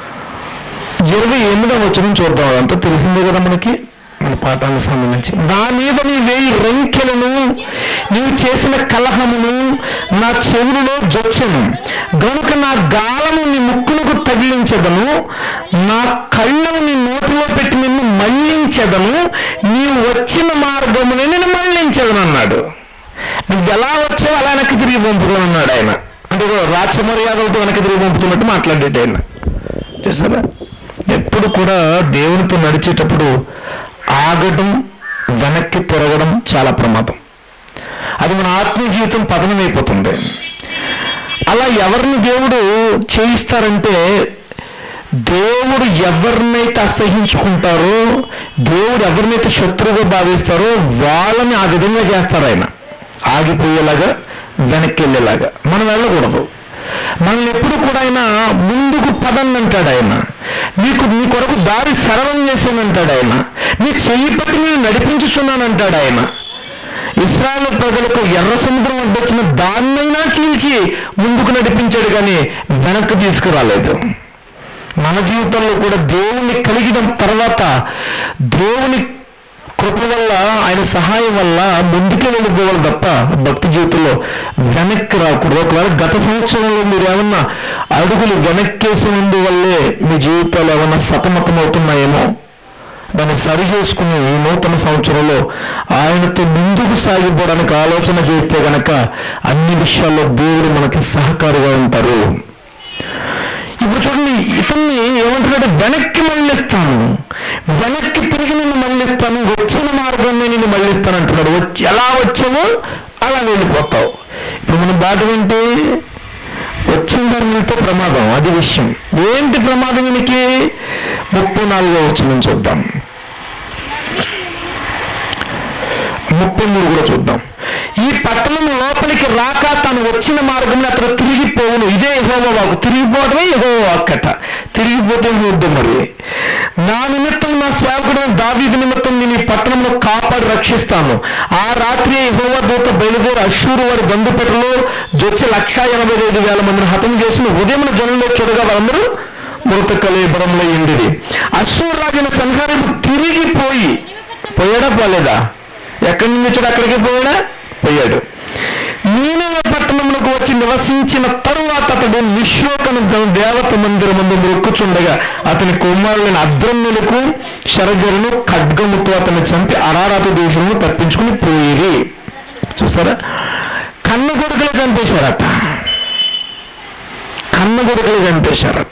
ఇరవై ఎనిమిదవ వచనం చూద్దాం. అంతా తెలిసిందే కదా మనకి, మన పాఠానికి సంబంధించి. నా మీద నీ వేయి రంకెలను, నీవు చేసిన కలహమును నా చెవులలో జొచ్చెను గనుక నా గాలము నీ ముక్కులకు తగిలించదను, నా కళ్ళను నీ నోటిలో పెట్టి నిన్ను మళ్లించదను, నీవు వచ్చిన మార్గమునే నేను మళ్లించదను అన్నాడు. నువ్వు ఎలా వచ్చావు అలా వెనక్కి తిరిగి పంపుతాను అన్నాడు ఆయన. అంటే రాజ్య మర్యాదలతో వెనక్కి తిరిగి పంపుతున్నట్టు మాట్లాడేట ఆయన. చూసారా, ఎప్పుడు కూడా దేవునితో నడిచేటప్పుడు ఆగడం, వెనక్కి తిరగడం చాలా ప్రమాదం. అది మన ఆత్మీయ జీవితం పతనం అయిపోతుంది. అలా ఎవరిని దేవుడు చేయిస్తారంటే, దేవుడు ఎవరినైతే అసహించుకుంటారో, దేవుడు ఎవరినైతే శత్రువుగా భావిస్తారో వాళ్ళని ఆ విధంగా చేస్తారు ఆయన. ఆగిపోయేలాగా, వెనక్కి వెళ్ళేలాగా. మనం వెళ్ళకూడదు. మనల్ని ఎప్పుడు కూడా ఆయన ముందుకు పదండి అంటాడు ఆయన. నీకు నీ కొరకు దారి సరళం చేసానంటాడు ఆయన. నీ చెయ్యి పట్టి నేను నడిపించుచున్నానంటాడు ఆయన. ఇశ్రాయేలు ప్రజలకు ఎర్ర సముద్రం అడ్డొచ్చిన దాన్నైనా చీల్చి ముందుకు నడిపించాడు, కానీ వెనక్కి తీసుకురాలేదు. మన జీవితంలో కూడా దేవుణ్ణి కలిగిన తర్వాత దేవుని కృప వల్ల, ఆయన సహాయం వల్ల ముందుకే వెళ్ళిపోవాలి తప్ప భక్తి జీవితంలో వెనక్కి రాకూడదు. ఒకవేళ గత సంవత్సరంలో మీరు ఏమన్నా అడుగులు వెనక్కేసినందు వల్లే మీ జీవితాలు ఏమన్నా సతమతం అవుతున్నాయేమో దాన్ని సరి చేసుకుని ఈ నూతన సంవత్సరంలో ఆయనతో ముందుకు సాగిపోవడానికి ఆలోచన చేస్తే గనక అన్ని విషయాల్లో దేవుడు మనకి సహకారిగా ఉంటారు. ఇప్పుడు చూడండి, ఇతన్ని ఏమంటున్నాడు, వెనక్కి మళ్ళిస్తాను, వెనక్కి తిరిగి నిన్ను మళ్ళిస్తాను, వచ్చిన మార్గాన్ని నిన్ను మళ్ళిస్తాను అంటున్నాడు. వచ్చి ఎలా వచ్చావో అలా వెళ్ళిపోతావు. ఇప్పుడు మనం బాధ ఏంటి, వచ్చిన దానితో ప్రమాదం. అది విషయం. ఏంటి ప్రమాదం ఈయనకి? ముప్పై నాలుగో వచనం చూద్దాం, ముప్పై మూడు కూడా చూద్దాం. ఈ పట్టణం లోపలికి రాక తను వచ్చిన మార్గంలో అతను తిరిగిపోవును. ఇదే యెహోవా వాక్కు. తిరిగిపోవడమే యెహోవా వాక్కట. తిరిగిపోతే వద్దు. మరి నా నిమిత్తం, నా సేవకుడు దావీదు నిమిత్తం నేను ఈ పట్టణంలో కాపాడి రక్షిస్తాను. ఆ రాత్రి యెహోవా దూత బయలుదేరి అశ్షూరు వారి బంధుపెట్టలో జొచ్చి లక్ష ఎనభై ఐదు వేల మందిని హతం చేసిన ఉదయం జనంలో చూడగా వారందరూ మృత కళేబరంలో ఎండిది. అశ్షూరు రాజైన సన్హెరీబు తిరిగిపోయి, పోయాడా పోలేదా? ఎక్కడి నుంచి వచ్చాడు? అక్కడికి పోయాడా? పోయాడు. నీనెవె పట్టణంలోకి వచ్చి నివసించిన తరువాత అతడు నిశ్శోకను దేవత మందిరమందు మొక్కుచుండగా అతని కుమారులైన అద్రమ్యులకు శరజరును ఖడ్గముతో అతన్ని చంపి అరారాతు దేశంలో తప్పించుకుని పోయేది. చూసారా, కన్న కొడుకులు చంపేశారట, కన్న కొడుకులు చంపేశారట.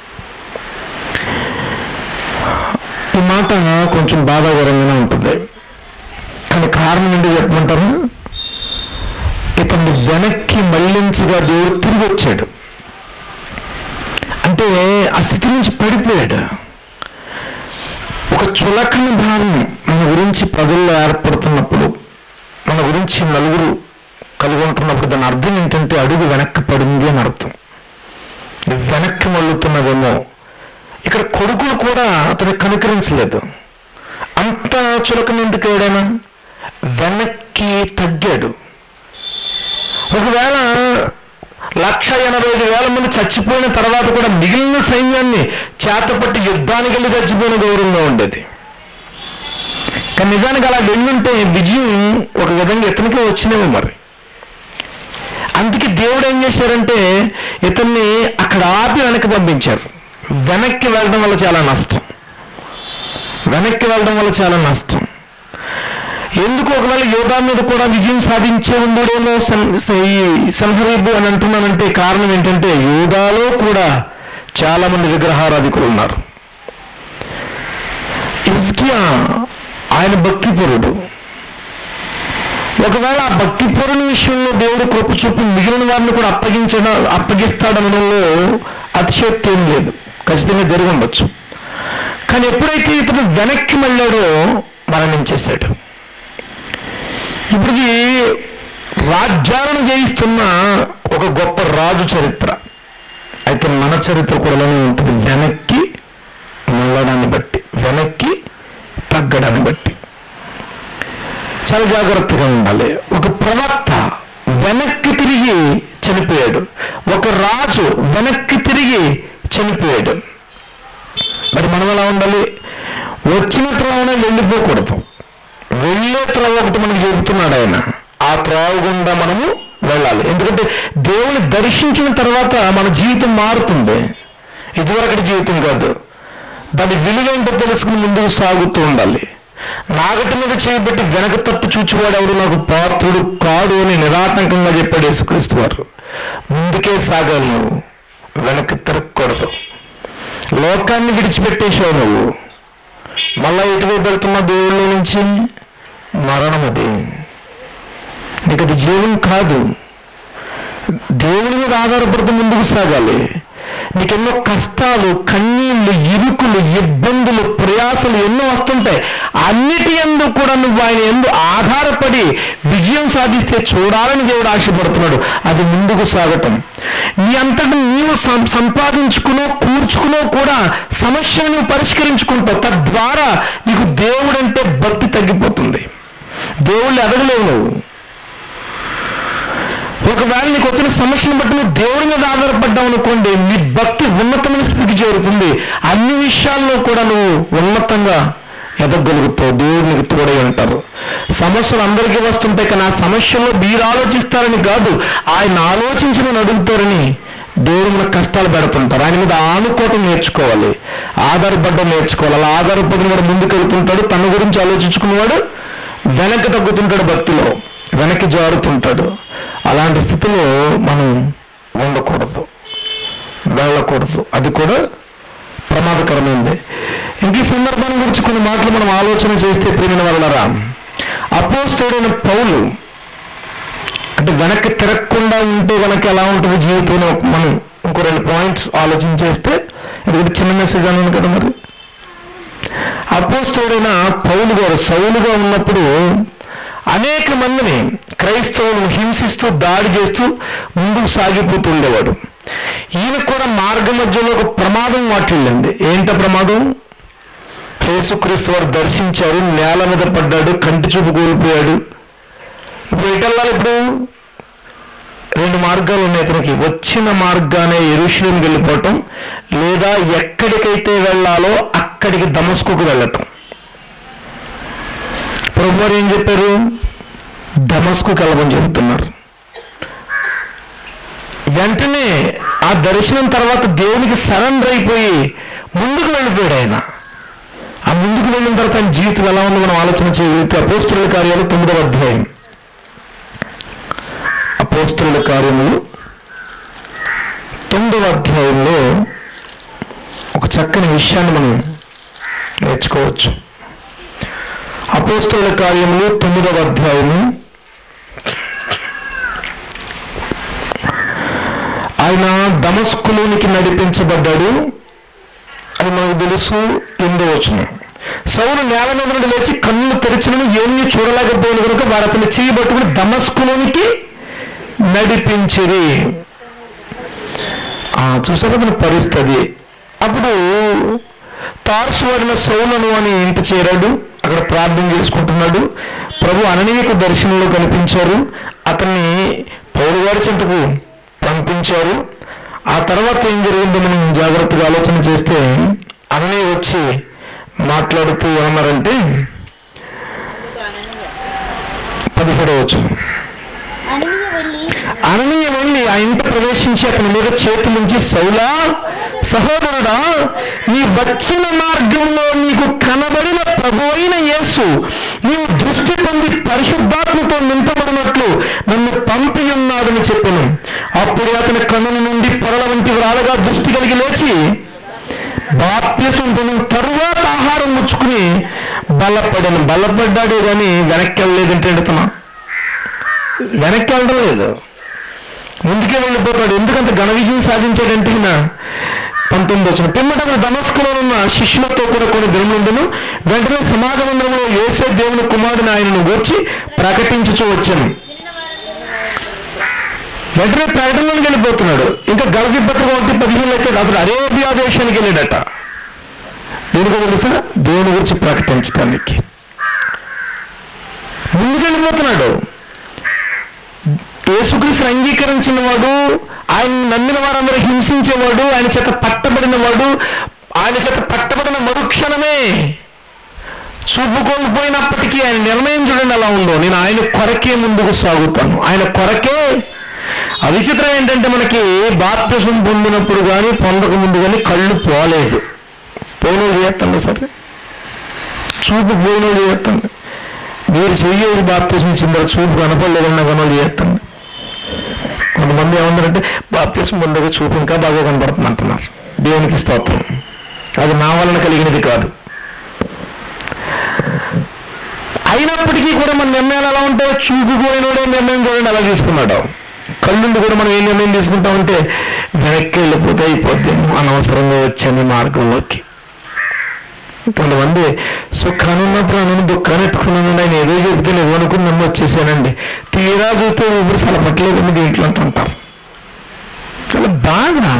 ఈ మాట కొంచెం బాధాకరంగానే ఉంటుంది, కానీ కారణం ఏంటి చెప్పమంటారు? ఇతన్ని వెనక్కి మళ్ళించగా దేవుడు తిరిగి వచ్చాడు. అంటే ఆ స్థితి నుంచి పడిపోయాడు. ఒక చులకన భావం మన గురించి ప్రజల్లో ఏర్పడుతున్నప్పుడు, మన గురించి నలుగురు కలిగి ఉంటున్నప్పుడు దాని అర్థం ఏంటంటే అడుగు వెనక్కి పడింది అని అర్థం. వెనక్కి మళ్ళుతున్నదేమో. ఇక్కడ కొడుకులు కూడా అతను కనుకరించలేదు. అంత చులకన ఎందుకు ఏడైనా వెనక్కి తగ్గాడు. ఒకవేళ లక్ష ఎనభై ఐదు వేల మంది చచ్చిపోయిన తర్వాత కూడా మిగిలిన సైన్యాన్ని చేతపట్టి యుద్ధానికి వెళ్ళి చచ్చిపోయిన గౌరవంగా ఉండేది. కానీ నిజానికి అలా వెళ్ళుంటే విజయం ఒక విధంగా ఇతనికే వచ్చినేమో మరి. అందుకే దేవుడు ఏం చేశారంటే ఇతన్ని అక్కడ ఆపి వెనక్కి పంపించారు. వెనక్కి వెళ్ళడం వల్ల చాలా నష్టం, వెనక్కి వెళ్ళడం వల్ల చాలా నష్టం. ఎందుకు ఒకవేళ యోధా మీద కూడా విజయం సాధించే ఉండేమో సన్హరీబు అని అంటున్నానంటే కారణం ఏంటంటే యోధాలో కూడా చాలా మంది విగ్రహారాధికులు ఉన్నారు. హిజ్కియా ఆయన భక్తిపరుడు. ఒకవేళ ఆ భక్తిపరుని విషయంలో దేవుడు కృప చూపి మిగిలిన వారిని కూడా అప్పగించడం అప్పగిస్తాడనడంలో అతిశయోక్తి ఏం లేదు, ఖచ్చితంగా జరిగి ఉండొచ్చు. కానీ ఎప్పుడైతే ఇతను వెనక్కి మళ్ళాడో మరణించేశాడు. ఇప్పటికి రాజ్యాలను జయిస్తున్న ఒక గొప్ప రాజు చరిత్ర. అయితే మన చరిత్ర కూడా ఉంటుంది, వెనక్కి మళ్ళడాన్ని బట్టి, వెనక్కి తగ్గడాన్ని బట్టి చాలా జాగ్రత్తగా ఉండాలి. ఒక ప్రవక్త వెనక్కి తిరిగి చనిపోయాడు, ఒక రాజు వెనక్కి తిరిగి చనిపోయాడు. మరి మనం ఎలా ఉండాలి? వచ్చిన త్రోవనే వెళ్ళిపోకూడదు, వెళ్ళే త్రోవ ఒకటి మనకు చెబుతున్నాడు ఆయన, ఆ త్రోవ గుండా మనము వెళ్ళాలి. ఎందుకంటే దేవుని దర్శించిన తర్వాత మన జీవితం మారుతుంది, ఇదివరకటి జీవితం కాదు. దాని విలువేంటో తెలుసుకుని ముందుకు సాగుతూ ఉండాలి. నాగటి మీద చేయబెట్టి వెనక తప్పు చూచివాడు ఎవడు నాకు పాత్రుడు కాడు అని నిరాటంకంగా చెప్పాడు యేసుక్రీస్తు వారు. ముందుకే సాగాలి, నువ్వు వెనక్కి తిరగకూడదు. లోకాన్ని విడిచిపెట్టేశావు నువ్వు, మళ్ళా ఎటువైపు వెళ్తున్న దేవుళ్ళ నుంచి మరణం. అది నీకు అది జీవం కాదు. దేవుని మీద ఆధారపడుతూ ముందుకు సాగాలి. నీకెన్నో కష్టాలు, కన్నీళ్ళు, ఇరుకులు, ఇబ్బందులు, ప్రయాసలు ఎన్నో వస్తుంటాయి. అన్నిటి యందు కూడా నువ్వు ఆయన యందు ఆధారపడి విజయం సాధిస్తే చూడాలని దేవుడు ఆశపడుతున్నాడు. అది ముందుకు సాగటం. నీ అంతటా నీవు సంపాదించుకునో కూర్చుకునో కూడా సమస్యను నువ్వు పరిష్కరించుకుంటావు. తద్వారా నీకు దేవుడంటే భక్తి తగ్గిపోతుంది, దేవుళ్ళు ఎదగలేవు నువ్వు. ఒకవేళ నీకు వచ్చిన సమస్యను బట్టి నువ్వు దేవుడి మీద ఆధారపడ్డావు అనుకోండి, నీ భక్తి ఉన్నతమైన స్థితికి చేరుతుంది. అన్ని విషయాల్లో కూడా నువ్వు ఉన్నతంగా ఎదగలుగుతావు. దేవుడు నీకు తోడై ఉంటారు. సమస్యలు అందరికీ వస్తుంటాయి, కానీ ఆ సమస్యల్లో మీరు ఆలోచిస్తారని కాదు, ఆయన ఆలోచించి మనం అడుగుతారని దేవుడు మనకు కష్టాలు పెడుతుంటారు. ఆయన మీద ఆనుకోవటం నేర్చుకోవాలి, ఆధారపడడం నేర్చుకోవాలి. అలా ఆధారపడిన వాడు ముందుకు వెళ్తుంటాడు, తన గురించి ఆలోచించుకున్నవాడు వెనక్కి తగ్గుతుంటాడు, భక్తిలో వెనక్కి జారుతుంటాడు. అలాంటి స్థితిలో మనం ఉండకూడదు, వెళ్ళకూడదు. అది కూడా ప్రమాదకరమైంది. ఇంక ఈ సందర్భాన్ని గురించి కొన్ని మాటలు మనం ఆలోచన చేస్తే ప్రియమైన వాళ్ళరా, అపోస్తలుడైన పౌలు అంటే వెనక్కి తిరగకుండా ఉంటే కనుక ఎలా ఉంటుంది జీవితంలో, మనం ఇంకో రెండు పాయింట్స్ ఆలోచన చేస్తే, ఇది చిన్న మెసేజ్ అన్నాను కదా. మరి అపోస్తలుడైన పౌలు గారు సౌలుగా ఉన్నప్పుడు అనేక మందిని క్రైస్తవులను హింసిస్తూ దాడి చేస్తూ ముందుకు సాగిపోతూ ఉండేవాడు. ఈయన కూడా మార్గ మధ్యలో ఒక ప్రమాదం వాటిల్లింది. ఏంట ప్రమాదం? యేసుక్రీస్తు వారు దర్శించారు, నేల మీద పడ్డాడు, కంటి చూపు కోల్పోయాడు. ఇప్పుడు ఎటు వెళ్ళాలి? ఇప్పుడు రెండు మార్గాలు ఉన్నాయి అతనికి. వచ్చిన మార్గానే యెరూషలేముకి వెళ్ళిపోవటం, లేదా ఎక్కడికైతే వెళ్ళాలో అక్కడికి దమస్కుకు వెళ్ళటం. ప్రభువారు ఏం చెప్పారు? దమస్కుకి వెళ్ళమని చెబుతున్నారు. వెంటనే ఆ దర్శనం తర్వాత దేవునికి సరెండర్ అయిపోయి ముందుకు వెళ్ళిపోయాడు ఆయన. ఆ ముందుకు వెళ్ళిన తర్వాత ఆయన జీవితం ఎలా ఉందో మనం ఆలోచన చేయగలిగితే అపోస్తలుల కార్యాలు తొమ్మిదవ అధ్యాయం. అపోస్తలుల కార్యములు తొమ్మిదవ అధ్యాయంలో ఒక చక్కని విషయాన్ని మనం నేర్చుకోవచ్చు. అపోస్తలుల కార్యములు తొమ్మిదవ అధ్యాయము. ఆయన దమస్కులోనికి నడిపించబడ్డాడు, అది మనకు తెలుసు. ఎనిమిదో వచనం, సౌలు నేల మీద నుండి లేచి కన్నులు తెరిచినను ఏమీ చూడలేకపోయిన కనుక వారు అతన్ని చేయబట్టుకుని దమస్కులోనికి నడిపించిరి. చూసాక మన పరిస్థితి. అప్పుడు తార్సు వాడిన సౌలను అని ఇంటి చేరాడు, అక్కడ ప్రార్థన చేసుకుంటున్నాడు. ప్రభు అననీయకు దర్శనంలో కనిపించారు, అతన్ని పౌలు గారి చెంతకు పంపించారు. ఆ తర్వాత ఏం జరిగిందో మనం జాగ్రత్తగా ఆలోచన చేస్తే, అననీయ వచ్చి మాట్లాడుతూ ఏమన్నారంటే పదిహేడవ వచనం, అననీయ వెళ్ళి ఆ ఇంట ప్రవేశించి అతని మీద చేతులుంచి, సౌలా సహోదరుడా, నీ వచ్చిన మార్గంలో నీకు కనబడిన ప్రభు అయిన యేసు నీవు దృష్టి పొంది పరిశుద్ధాత్మతో నింపబడినట్లు నన్ను పంపి ఉన్నాడని చెప్పాను. అప్పుడు అతని కన్నుల నుండి పొరల వంటి వ్రాలగా దృష్టి కలిగి లేచి బాప్తిసం పొందిన తరువాత ఆహారం ముచ్చుకుని బలపడాను. బలపడ్డాడే కానీ వెనక్కి వెళ్ళలేదంటే తన వెనక్కి వెళ్ళడం లేదు, ముందుకే వెళ్ళిపోతాడు. ఎందుకంటే ఘన విజయం సాధించాడంటే ఈయన పంతొమ్మిది వచ్చిన పిమ్మట దమస్కులో ఉన్న శిష్యులతో కూడా కొన్ని దినముందును వెంటనే సమాజ మందిరంలో యేసే దేవుని కుమారుడిని ఆయనను గూర్చి ప్రకటించుచూ వచ్చాను. వెంటనే ప్రకటనలోకి వెళ్ళిపోతున్నాడు. ఇంకా గలతీ పత్రిక ఒకటి పదిహేను అయితే అతను అరేబియా దేశానికి వెళ్ళాడట. దేనికో తెలుసా? దేవుని గురించి ప్రకటించడానికి ముందుకెళ్ళిపోతున్నాడు. యేసుక్రీస్తు అంగీకరించిన వాడు, ఆయన నమ్మిన వారందరూ హింసించేవాడు, ఆయన చేత పట్టబడిన వాడు, ఆయన చేత పట్టబడిన మరుక్షణమే చూపు కోల్పోయినప్పటికీ ఆయన నిర్ణయం చూడండి ఎలా ఉందో, నేను ఆయన కొరకే ముందుకు సాగుతాను, ఆయన కొరకే. ఆ విచిత్రం ఏంటంటే మనకి బాప్తిసం పొందినప్పుడు కానీ పొందక ముందు కానీ కళ్ళు పోలేదు. పోయినోడు చేస్తాను సరే, చూపు పోయినోడు చేస్తాను. మీరు చెయ్యేది బాప్తిసం ఇచ్చిన తర్వాత చూపు కనపడలేదన్న కనోళ్ళు చేస్తాను. కొంతమంది ఏమన్నారంటే బాప్తిసం పొందక చూపు ఇంకా బాగా కనపడుతుంది అంటున్నారు. దేవునికి స్తోత్రం. అది నా వలన కలిగినది కాదు. అయినప్పటికీ కూడా మన నిర్ణయాలు ఎలా ఉంటాయో, చూపు పోయినోడే నిర్ణయం చూడండి అలా తీసుకున్నాడు. కళ్ళుండి కూడా మనం ఏ నిర్ణయం తీసుకుంటామంటే వెనక్కి వెళ్ళిపోతే అయిపోద్దేమో, అనవసరంగా వచ్చాను మార్గంలోకి. కొంతమంది సుఖాన్ని ఉన్నప్పుడు నేను దుఃఖాన్ని ఎత్తుకున్నాను, ఆయన ఏదో చెబితే నేను అనుకుని నమ్మి వచ్చేసానండి, తీరా చూస్తే ఊపిరి సలపట్లేదని దీంట్లో అంటుంటారు. చాలా బాగా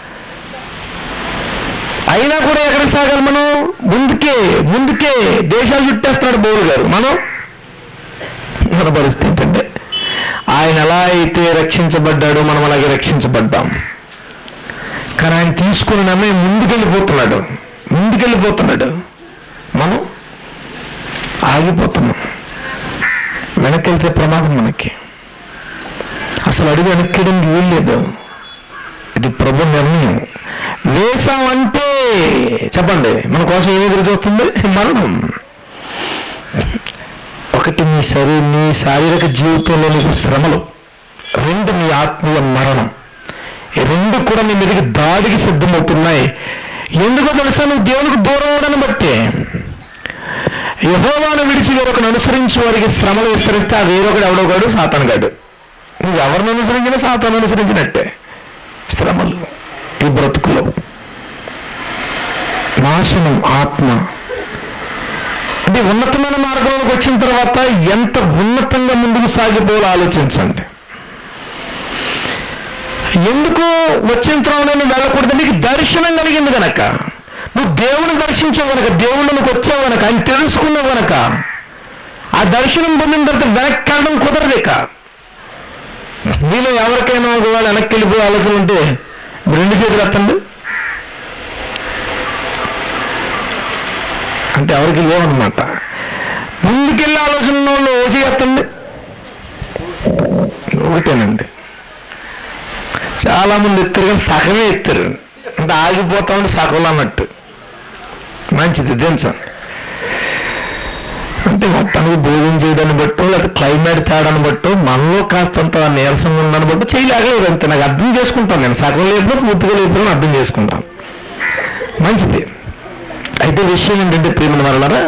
అయినా కూడా ఎక్కడికి సాగాలి మనం? ముందుకే ముందుకే దేశాలు చుట్టేస్తున్నాడు బౌలు గారు. మనం మన పరిస్థితి ఏంటంటే, ఆయన ఎలా అయితే రక్షించబడ్డాడో మనం అలాగే రక్షించబడ్డాం. కానీ ఆయన తీసుకుని నమ్మే ముందుకెళ్ళిపోతున్నాడు ముందుకెళ్ళిపోతున్నాడు మనం ఆగిపోతున్నాం. వెనక్కి వెళ్తే ప్రమాదం మనకి. అసలు అడుగు వెనక్కియడానికి వీల్లేదు. ఇది ప్రభు నిర్ణయం. వేసామంటే చెప్పండి మన కోసం ఏమి ఎదురు చూస్తుంది? మరణం. ఒకటి నీ శరీర నీ శారీరక జీవితంలో నీకు శ్రమలు, రెండు నీ ఆత్మీయ మరణం. ఈ రెండు కూడా నీ మీదకి దాడికి సిద్ధమవుతున్నాయి. ఎందుకో తెలుసా? నువ్వు దేవునికి దూరం అవడాన్ని బట్టి. యెహోవాను విడిచి వేరొకను అనుసరించి వారికి శ్రమలు విస్తరిస్తే ఆ వేరొకడు ఎవడోగాడు సాతానుగాడు. నువ్వు ఎవరిని అనుసరించినా సాతాను అనుసరించినట్టే శ్రమలు. ఈ బ్రతుకులో నాశనం ఆత్మ. అంటే ఉన్నతమైన మార్గంలోకి వచ్చిన తర్వాత ఎంత ఉన్నతంగా ముందుకు సాగిపోవాలో ఆలోచించండి. ఎందుకు వచ్చిన తర్వాత నువ్వు వెళ్ళకూడదు? నీకు దర్శనం కలిగింది కనుక, నువ్వు దేవుని దర్శించావు కనుక, దేవుళ్ళకి వచ్చావు కనుక, ఆయన తెలుసుకున్నావు కనుక, ఆ దర్శనం పొందిన తర్వాత వెనక్కి వెళ్ళడం కుదరలేక. మీలో ఎవరికైనా ఒకవేళ వెనక్కి వెళ్ళిపోయే ఆలోచన ఉంటే రెండు చేతులు ఎత్తండి. అంటే ఎవరికి లేవన్నమాట. ముందుకెళ్ళే ఆలోచన వాళ్ళు ఓచి ఎత్తండి. ఒకటేనండి. చాలామంది ఎత్తారు కానీ సగమే ఎత్తారు, అంటే ఆగిపోతామని సగంలో అన్నట్టు. మంచిది దించండి. అంటే మొత్తానికి భోజనం చేయడాన్ని బట్టో లేకపోతే క్లైమేట్ తేడాన్ని బట్టో మనలో కాస్తంత నీరసంగా ఉందని బట్టో చేయలేగలేదు అంతే. నాకు అర్థం చేసుకుంటాను, నేను సగం లేకపోతే పూర్తిగా లేకపోతే అర్థం చేసుకుంటాను. మంచిది. అయితే విషయం ఏంటంటే ప్రియమైన వాళ్ళారా,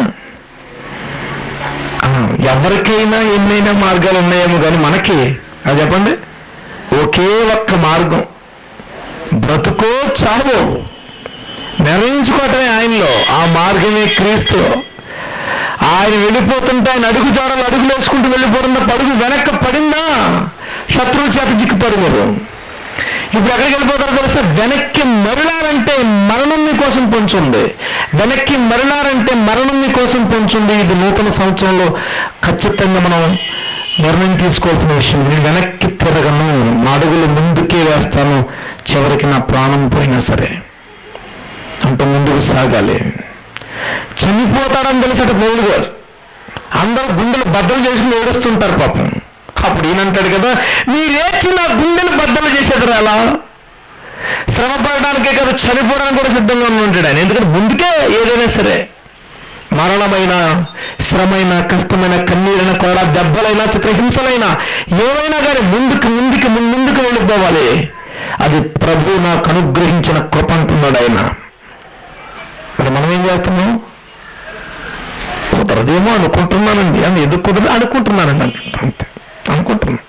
ఎవరికైనా ఎన్నైనా మార్గాలు ఉన్నాయేమో కానీ మనకి అది చెప్పండి ఒకే ఒక్క మార్గం, బ్రతుకో చావో నిర్ణయించుకోవటమే ఆయనలో. ఆ మార్గమే క్రీస్తు. ఆయన వెళ్ళిపోతుంటే ఆయన అడుగు జాడలు అడుగులు వేసుకుంటూ వెళ్ళిపోతుందా, పడుగు వెనక్కి పడిందా శత్రువు చేత చిక్కుతారు మీరు. ఇప్పుడు ఎక్కడికి వెళ్ళిపోతారో తెలుసా? వెనక్కి మరలారంటే మరణం మీకోసం పొంచుంది. వెనక్కి మరలారంటే మరణం మీకోసం పొంచుంది. ఇది నూతన సంవత్సరంలో ఖచ్చితంగా మనం నిర్ణయం తీసుకోవాల్సిన విషయం. నేను వెనక్కి తిరగను, నా అడుగులు ముందుకే వేస్తాను, చివరికి నా ప్రాణం పోయినా సరే అంటూ ముందుకు సాగాలి. చనిపోతాడని తెలిసట పౌలు గారు. అందరూ గుండెలు బద్దలు చేసుకుని ఏడుస్తుంటారు పాపం. అప్పుడు ఈయనంటాడు కదా, మీరేచి నా గుండెలు బద్దలు చేసేది అలా శ్రమ పడడానికే కదా, చనిపోవడానికి కూడా సిద్ధంగా ఉంటాడు ఆయన. ఎందుకంటే ముందుకే ఏదైనా సరే మరణమైన, శ్రమైన, కష్టమైన, కన్నీరైన, కూడా దెబ్బలైనా, చిత్రహింసలైనా ఏవైనా కానీ ముందుకు ముందుకు ముందుకు వెళ్ళిపోవాలి. అది ప్రభు నాకు అనుగ్రహించిన కృప అంటున్నాడు ఆయన. మరి మనం ఏం చేస్తున్నాం? కుదరదేమో అనుకుంటున్నానండి అని. ఎందుకు కుదరదు అనుకుంటున్నానండి అంతే అనుకుంటున్నాను.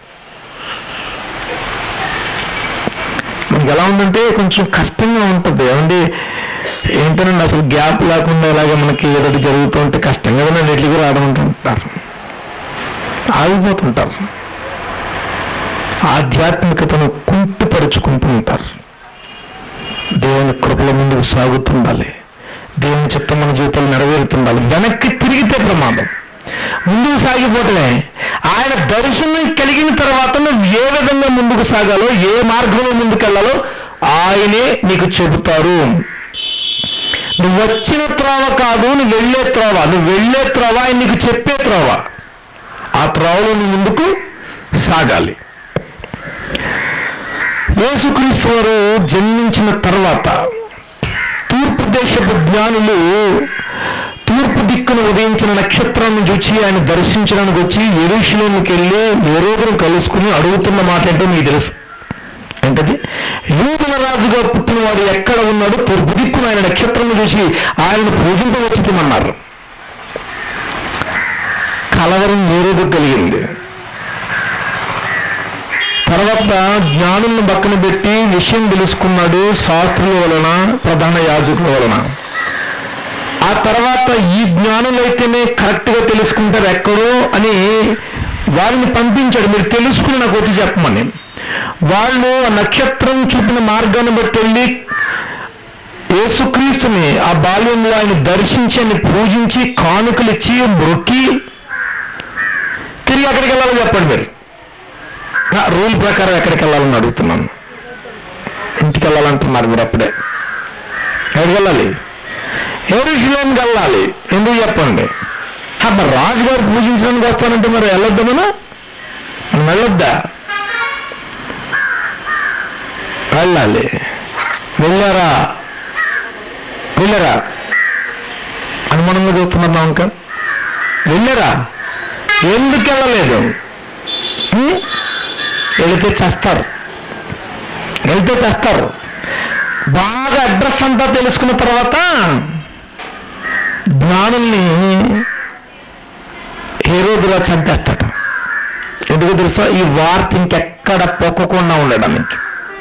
మనకి ఎలా ఉందంటే కొంచెం కష్టంగా ఉంటుంది ఏమండి. ఏంటనండి అసలు గ్యాప్ లేకుండా ఇలాగే మనకి ఏదైతే జరుగుతూ ఉంటే కష్టం కదా, నెట్లుగా రావడంటుంటారు, ఆగిపోతుంటారు, ఆధ్యాత్మికతను కుంటుపరుచుకుంటూ ఉంటారు. దేవుని కృపల ముందుకు సాగుతుండాలి. దేవుని చిత్తం మన జీవితాలు నెరవేరుతుండాలి. వెనక్కి తిరిగితే ప్రమాదం, ముందుకు సాగిపోవటమే. ఆయన దర్శనం కలిగిన తర్వాత నువ్వు ఏ విధంగా ముందుకు సాగాలో, ఏ మార్గంలో ముందుకు వెళ్ళాలో ఆయనే నీకు చెబుతారు. నువ్వు వచ్చిన త్రోవ కాదు, నువ్వు వెళ్ళే త్రోవ. నువ్వు వెళ్ళే త్రోవ ఆయన నీకు చెప్పే త్రోవ. ఆ త్రోవలో నువ్వు ముందుకు సాగాలి. యేసుక్రీస్తు వారు జన్మించిన తర్వాత తూర్పు దేశపు జ్ఞానులు తూర్పు దిక్కును ఉదయించిన నక్షత్రాన్ని చూచి ఆయన దర్శించడానికి వచ్చి యెరూషలేముకి వెళ్ళి హేరోదును కలుసుకుని అడుగుతున్న మాట ఏంటో మీకు తెలుసు. ఏంటది? యూదుల రాజుగా పుట్టినవాడు ఎక్కడ ఉన్నాడు? తూర్పు దిక్కును ఆయన నక్షత్రాన్ని చూసి ఆయనను పూజింపవచ్చుమన్నారు. కలవరం హేరోదుకు కలిగింది. తర్వాత జ్ఞానులను పక్కన పెట్టి విషయం తెలుసుకున్నాడు శాస్త్రుల వలన, ప్రధాన యాజకుల వలన. ఆ తర్వాత ఈ జ్ఞానులైతేనే కరెక్ట్గా తెలుసుకుంటారు ఎక్కడో అని వారిని పంపించాడు. మీరు తెలుసుకుని నాకు వచ్చి చెప్పమని. వాళ్ళు ఆ నక్షత్రం చూపిన మార్గాన్ని బట్టి వెళ్ళి యేసుక్రీస్తుని ఆ బాల్యంలో ఆయన దర్శించి ఆయన పూజించి కానుకలు ఇచ్చి మొక్కి తిరిగి ఎక్కడికి వెళ్ళాలో చెప్పండి. మీరు రూల్ ప్రకారం ఎక్కడికి వెళ్ళాలని అడుగుతున్నాను. ఇంటికి వెళ్ళాలంటున్నారు మీరు. అప్పుడే ఎక్కడికి వెళ్ళాలి? యెరూషలేముకి వెళ్ళాలి. ఎందుకు చెప్పండి? మరి రాజుగారు పూజించడానికి వస్తానంటే మరి వెళ్ళొద్దా? మనం మనం వెళ్ళొద్దా? వెళ్ళాలి. వెళ్ళారా? వెళ్ళారా? అనుమానంగా చూస్తున్నాం ఇంకా. వెళ్ళారా? ఎందుకు వెళ్ళలేదు? వెళితే చేస్తారు, వెళ్తే చేస్తారు. బాగా అడ్రస్ అంతా తెలుసుకున్న తర్వాత జ్ఞానుల్ని హేరోదులా చంపేస్తాడు. ఎందుకు తెలుసా? ఈ వార్త ఇంకెక్కడ పొక్కకుండా ఉండడానికి.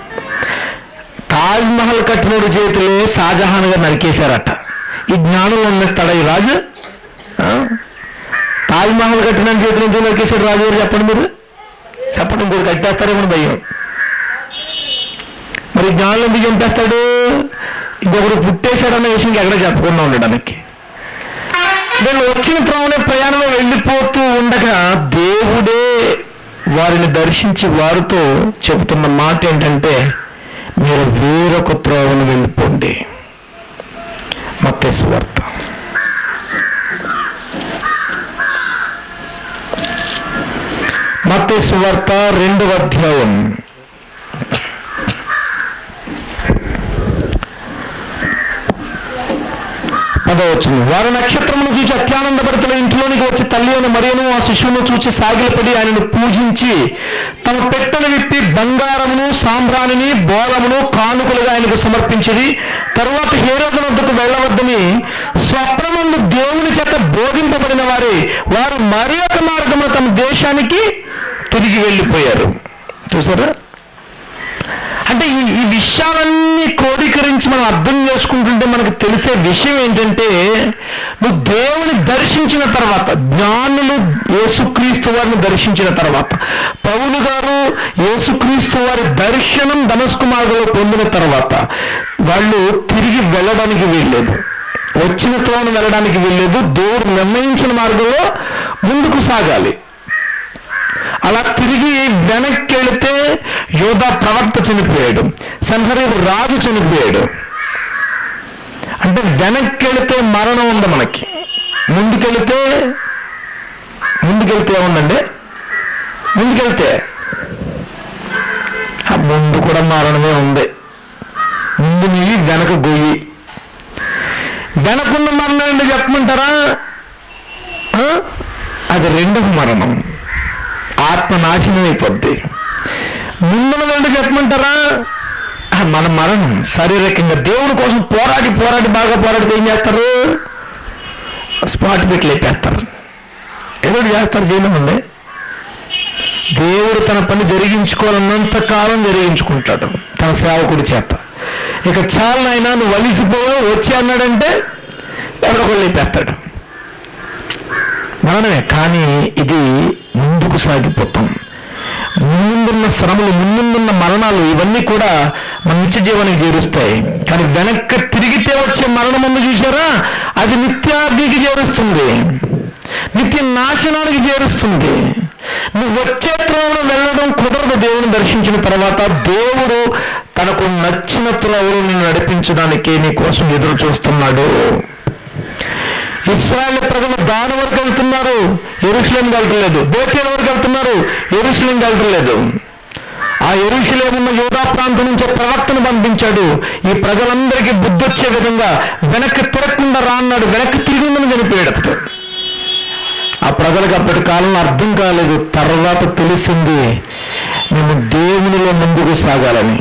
తాజ్మహల్ కట్టినోడి చేతిలో షాజహాన్ గారు నరికేశారట. ఈ జ్ఞానులు నమ్మేస్తాడా ఈ రాజు? తాజ్మహల్ కట్టిన చేతిలో ఎందుకు నరికేశాడు రాజు గారు చెప్పండి. మీరు చెప్పండి. ఇంకోటి కట్టేస్తారేమో భయం. మరి జ్ఞానులు ఎందుకు చంపేస్తాడు? ఇంకొకరు పుట్టేశాడన్న విషయం ఎక్కడ చెప్పకుండా ఉండడానికి. నేను వచ్చిన త్రోవనే ప్రయాణంలో వెళ్ళిపోతూ ఉండగా దేవుడే వారిని దర్శించి వారితో చెబుతున్న మాట ఏంటంటే, మీరు వేరొక త్రోవను వెళ్ళిపోండి. మత్తయి సువార్త మత్తయి సువార్త రెండవ అధ్యాయం పదవచ్చును. వారు నక్షత్రమును చూచి అత్యానందపడుతున్న ఇంట్లోనికి వచ్చి తల్లి అయిన మరియను ఆ శిశువును చూచి సాగిలపడి ఆయనను పూజించి తమ పెట్టెలు విప్పి బంగారమును సాంబ్రాణిని బోళమును కానుకలుగా ఆయనకు సమర్పించింది. తరువాత హేరోదు వద్దకు వెళ్ళవద్దని స్వప్నమందు దేవుని చేత బోధింపబడిన వారే వారు మరి ఒక మార్గమున తమ దేశానికి తిరిగి వెళ్ళిపోయారు. చూసారా? అంటే ఈ ఈ విషయాలన్నీ క్రోడీకరించి మనం అర్థం చేసుకుంటుంటే మనకు తెలిసే విషయం ఏంటంటే, నువ్వు దేవుని దర్శించిన తర్వాత, జ్ఞానులు యేసుక్రీస్తు వారిని దర్శించిన తర్వాత, పౌలు గారు యేసుక్రీస్తు వారి దర్శనం దమస్కు మార్గంలో పొందిన తర్వాత వాళ్ళు తిరిగి వెళ్ళడానికి వీల్లేదు, వచ్చిన త్రోన వెళ్ళడానికి వీల్లేదు, దేవుడు నిర్ణయించిన మార్గంలో ముందుకు సాగాలి. అలా తిరిగి వెనక్కి వెళితే యోధా ప్రవక్త చనిపోయాడు, సన్హరీబు రాజు చనిపోయాడు. అంటే వెనక్కి వెళితే మరణం ఉంది మనకి, ముందుకెళితే ముందుకెళ్తే ఏముందండి? ముందుకెళ్తే ముందు కూడా మరణమే ఉంది. ముందు నీవి వెనక గొయ్యి. వెనకున్న మరణం ఏంటో చెప్పమంటారా? అది రెండవ మరణం, ఆత్మ నాశనం అయిపోద్ది. ముందున్నదంటే చెప్పమంటారా? మన మరణం శారీరకంగా. దేవుడి కోసం పోరాడి పోరాడి బాగా పోరాడితే ఏం చేస్తారు? స్పాట్ పెట్టి లేపేస్తారు, ఏదో చేస్తారు. చేయలేమండి. దేవుడు తన పని జరిగించుకోవాలన్నంత కాలం జరిగించుకుంటాడు తన సేవకుడి చేత. ఇక చాలనైనా నువ్వు వలిసిపోవు వచ్చి అన్నాడంటే ఎవరొకరు లేపేస్తాడు. మరణమే. కానీ ఇది ముందుకు సాగిపోతాం. ముందున్న శ్రమలు, ముందున్న మరణాలు ఇవన్నీ కూడా మన నిత్య జీవానికి చేరుస్తాయి. కానీ వెనక్కి తిరిగితే వచ్చే మరణం ముందు చూసారా, అది నిత్యాగ్నికి చేరుస్తుంది, నిత్య నాశనానికి చేరుస్తుంది. నువ్వు వచ్చే త్రోవలో వెళ్ళడం కుదరదు. దేవుని దర్శించిన తర్వాత దేవుడు తనకు నచ్చిన త్రోవలో నిన్ను నడిపించడానికి నీ కోసం ఎదురు చూస్తున్నాడు. ఇశ్రాయేలు ప్రజలు దాని వరకు వెళ్తున్నారు, యెరూషలేముకి వెళ్ళట్లేదు. బేతేలు వరకు వెళ్తున్నారు, యెరూషలేముకి వెళ్ళట్లేదు. ఆ యెరూషలేమున్న యూదా ప్రాంతం నుంచి ప్రవక్తను పంపించాడు. ఈ ప్రజలందరికీ బుద్ధి వచ్చే విధంగా వెనక్కి తిరగకుండా రా అన్నాడు. వెనక్కి తిరిగిందని చనిపోయాడు అతడు. ఆ ప్రజలకు అప్పటి కాలంలో అర్థం కాలేదు. తర్వాత తెలిసింది మేము దేవునిలో ముందుకు సాగాలని.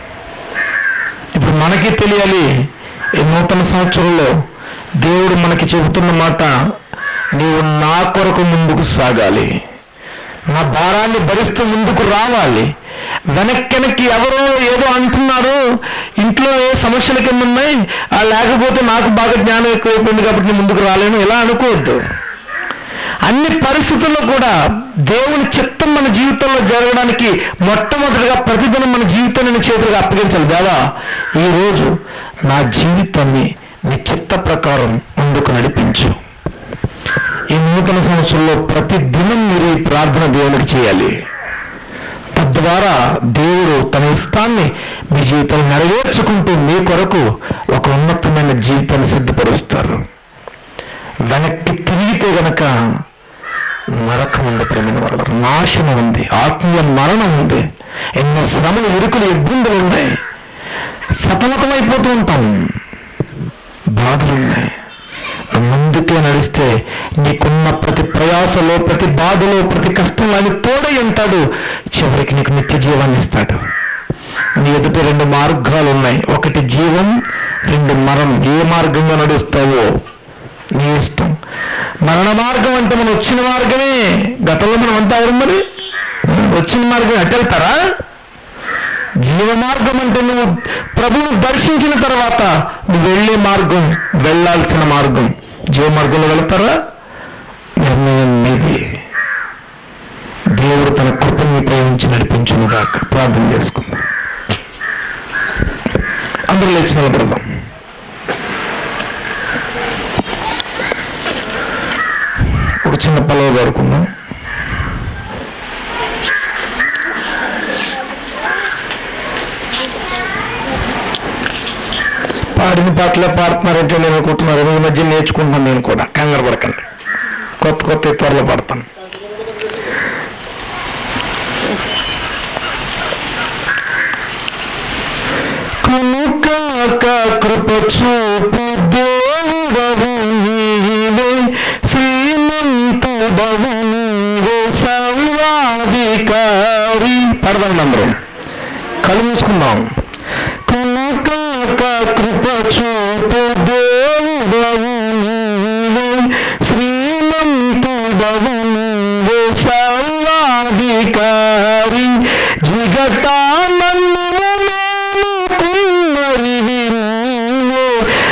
ఇప్పుడు మనకి తెలియాలి. ఈ నూతన సంవత్సరంలో దేవుడు మనకి చెబుతున్న మాట, నీవు నా కొరకు ముందుకు సాగాలి, నా భారాన్ని భరిస్తూ ముందుకు రావాలి. వెనక్కి ఎవరో ఏదో అంటున్నారు, ఇంట్లో ఏ సమస్యల కింద ఉన్నాయి, లేకపోతే నాకు బాగా జ్ఞానం ఎక్కువైపోయింది కాబట్టి నేను ముందుకు రాలేను, ఇలా అనుకోవద్దు. అన్ని పరిస్థితుల్లో కూడా దేవుని చిత్తం మన జీవితంలో జరగడానికి మొట్టమొదటిగా ప్రతిదినం మన జీవితాన్ని చేతులుగా అప్పగించాలి. దేవా, ఈరోజు నా జీవితాన్ని నీ చిత్త ప్రకారం ముందుకు నడిపించు. ఈ నూతన సంవత్సరంలో ప్రతి దినం మీరు ఈ ప్రార్థన దేవునికి చేయాలి. తద్వారా దేవుడు తన ఇష్టాన్ని మీ జీవితంలో నెరవేర్చుకుంటూ మీ కొరకు ఒక ఉన్నతమైన జీవితాన్ని సిద్ధపరుస్తారు. వెనక్కి తిరిగితే గనక నరకం ఉంది, ప్రేమ వల్ల నాశనం ఉంది, ఆత్మీయ మరణం ఉంది, ఎన్నో శ్రమలు, ఇరుకులు, ఇబ్బందులు ఉన్నాయి, సతమతమైపోతూ ఉంటాం, బాధలు ఉన్నాయి. ముందుకే నడిస్తే నీకున్న ప్రతి ప్రయాసలో, ప్రతి బాధలో, ప్రతి కష్టంలో ఆయన తోడై ఉంటాడు. చివరికి నీకు నిత్య జీవాన్ని ఇస్తాడు. నీ ఎదుట రెండు మార్గాలు ఉన్నాయి, ఒకటి జీవం, రెండు మరణం. ఏ మార్గంగా నడుస్తావో నీ ఇష్టం. మరణ మార్గం అంటే మనం వచ్చిన మార్గమే. గతంలో మనం అంతా ఎవరు మరి వచ్చిన మార్గం అటు వెళ్తారా? జీవ మార్గం అంటే నువ్వు ప్రభువును దర్శించిన తర్వాత నువ్వు వెళ్ళే మార్గం, వెళ్ళాల్సిన మార్గం. జీవ మార్గంలో వెళ్తారా? నిర్ణయం మీది. దేవుడు తన కృపను ఉపయోగించి నడిపించునుగా. ప్రార్థన చేసుకుందాం. అందరూ లేచి నిలబడదాం. ఒక చిన్న పలవ పడుకుందాం. పాడిన పాటలే పాడుతున్నారంటే నేను అనుకుంటున్నారు. ఈ మధ్య నేర్చుకుంటున్నాను నేను కూడా. కంగారు పడకండి, కొత్త కొత్త త్వరలో పడతాను. కృప చూపు దేవుడవు జిగటామన్నుమేలుకున్నరివి నీవే,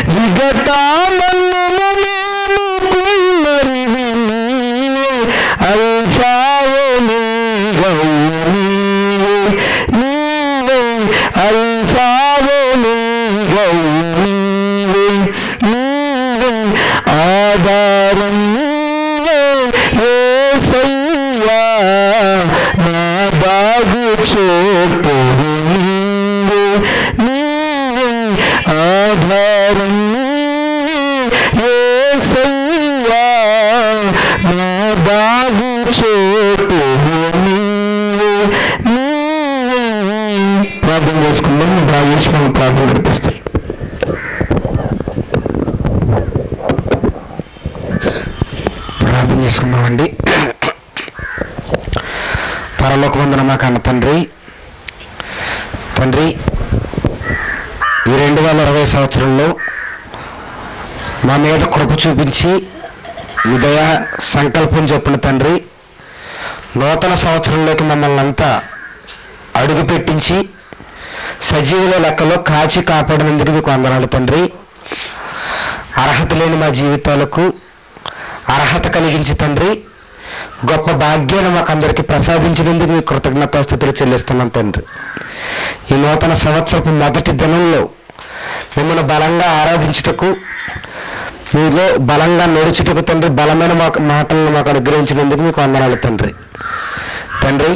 జిగటామన్నుమేలుకున్నరివి నీవే, అల్ఫాయో నీవవు నీవే, నీవే అల్ఫాయో నీవవు నీవే, నీవే ఆధారం నీవే యేసయ్యా, నా బాగు చోటు నీవే, నీవే ఆధారం నీవే యేసయ్యా, నా బాగు చోటు నీవే, నీవే. ప్రార్థన చేసుకుందాం. బాగా చేసి మనం ప్రార్థన నడిపిస్తాం. ప్రార్థన చేసుకుందామండి. పరలోకమందున మా కన్న తండ్రి, తండ్రి ఈ రెండు వేల ఇరవై సంవత్సరంలో మా మీద కృప చూపించి మీ దయా సంకల్పం చెప్పిన తండ్రి, నూతన సంవత్సరంలోకి మమ్మల్ని అంతా అడుగు పెట్టించి సజీవుల లెక్కలో కాచి కాపాడినందుకు మీకు వందనాలు తండ్రి. అర్హత లేని మా జీవితాలకు అర్హత కలిగించి తండ్రి, గొప్ప భాగ్యాన్ని మాకు అందరికీ ప్రసాదించినందుకు మీ కృతజ్ఞతాస్తుతులు చెల్లిస్తున్నాం తండ్రి. ఈ నూతన సంవత్సరపు మొదటి దినంలో మిమ్మల్ని బలంగా ఆరాధించుటకు, మీలో బలంగా నడుచుటకు తండ్రి బలమైన మాకు మాటలను మాకు అనుగ్రహించినందుకు మీకు వందనాలు తండ్రి. తండ్రి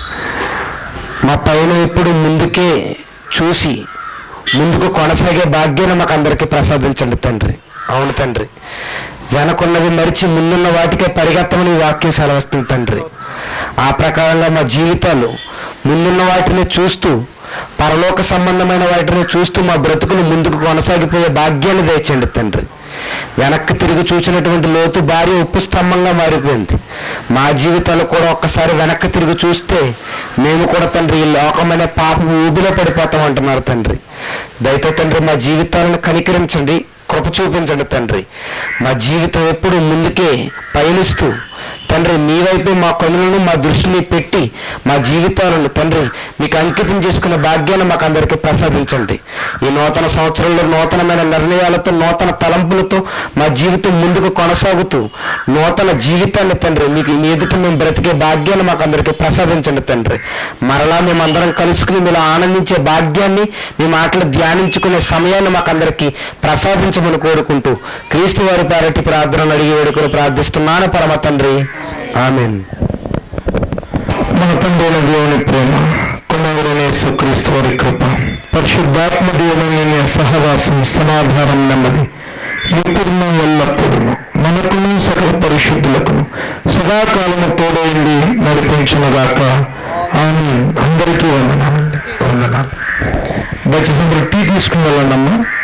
మా పైన ఎప్పుడు ముందుకే చూసి ముందుకు కొనసాగే భాగ్యాన్ని మాకు అందరికీ ప్రసాదించండి తండ్రి. అవును తండ్రి, వెనకున్నది మరిచి ముందున్న వాటికే పరిగెత్తమని వాక్యం సెలవిస్తుంది తండ్రి. ఆ ప్రకారంగా మా జీవితాలు ముందున్న వాటిని చూస్తూ, పరలోక సంబంధమైన వాటిని చూస్తూ మా బ్రతుకులు ముందుకు కొనసాగిపోయే భాగ్యాన్ని దయచండి తండ్రి. వెనక్కి తిరిగి చూసినటువంటి లోతు భార్య ఉప్పు స్తంభంగా మారిపోయింది. మా జీవితాలు కూడా ఒక్కసారి వెనక్కి తిరిగి చూస్తే మేము కూడా తండ్రి ఈ లోకమైన పాప ఊబిలో పడిపోతాం అంటున్నారు తండ్రి. దయతో తండ్రి మా జీవితాలను కనికరించండి, కృప చూపించండి తండ్రి. మా జీవితం ఎప్పుడు ముందుకే పయనిస్తూ తండ్రి మీ వైపు మా కనులను మా దృష్టిని పెట్టి మా జీవితాలను తండ్రి మీకు అంకితం చేసుకునే భాగ్యాన్ని మాకు అందరికీ ప్రసాదించండి. ఈ నూతన సంవత్సరంలో నూతనమైన నిర్ణయాలతో, నూతన తలంపులతో మా జీవితం ముందుకు కొనసాగుతూ నూతన జీవితాన్ని తండ్రి మీకు మీ ఎదుట మేము బ్రతికే భాగ్యాన్ని మాకు అందరికీ ప్రసాదించండి తండ్రి. మరలా మేమందరం కలుసుకుని మీలో ఆనందించే భాగ్యాన్ని, మీ మాటలు ధ్యానించుకునే సమయాన్ని మాకు అందరికీ ప్రసాదించమని కోరుకుంటూ క్రీస్తు వారి పేరటి ప్రార్థనలు అడిగి వేడుకలు ప్రార్థిస్తున్నాను పరమ తండ్రి. ఆమేన్. మన తండ్రైన దేవుని ప్రేమ, కుమారుడైన యేసుక్రీస్తు వారి కృప, పరిశుద్ధాత్మ దేవుని సహవాసం, సమాధానం, నెమ్మది ఎప్పుడును ఎల్లప్పుడూ మనకును సకల పరిశుద్ధులకు సదాకాలము తోడైంది నడిపించునుగాక. ఆమేన్. అందరికీ వందనాలండి. వందనాలు. దయచేసి అందరూ టీ తీసుకుని వెళ్ళండి అమ్మా.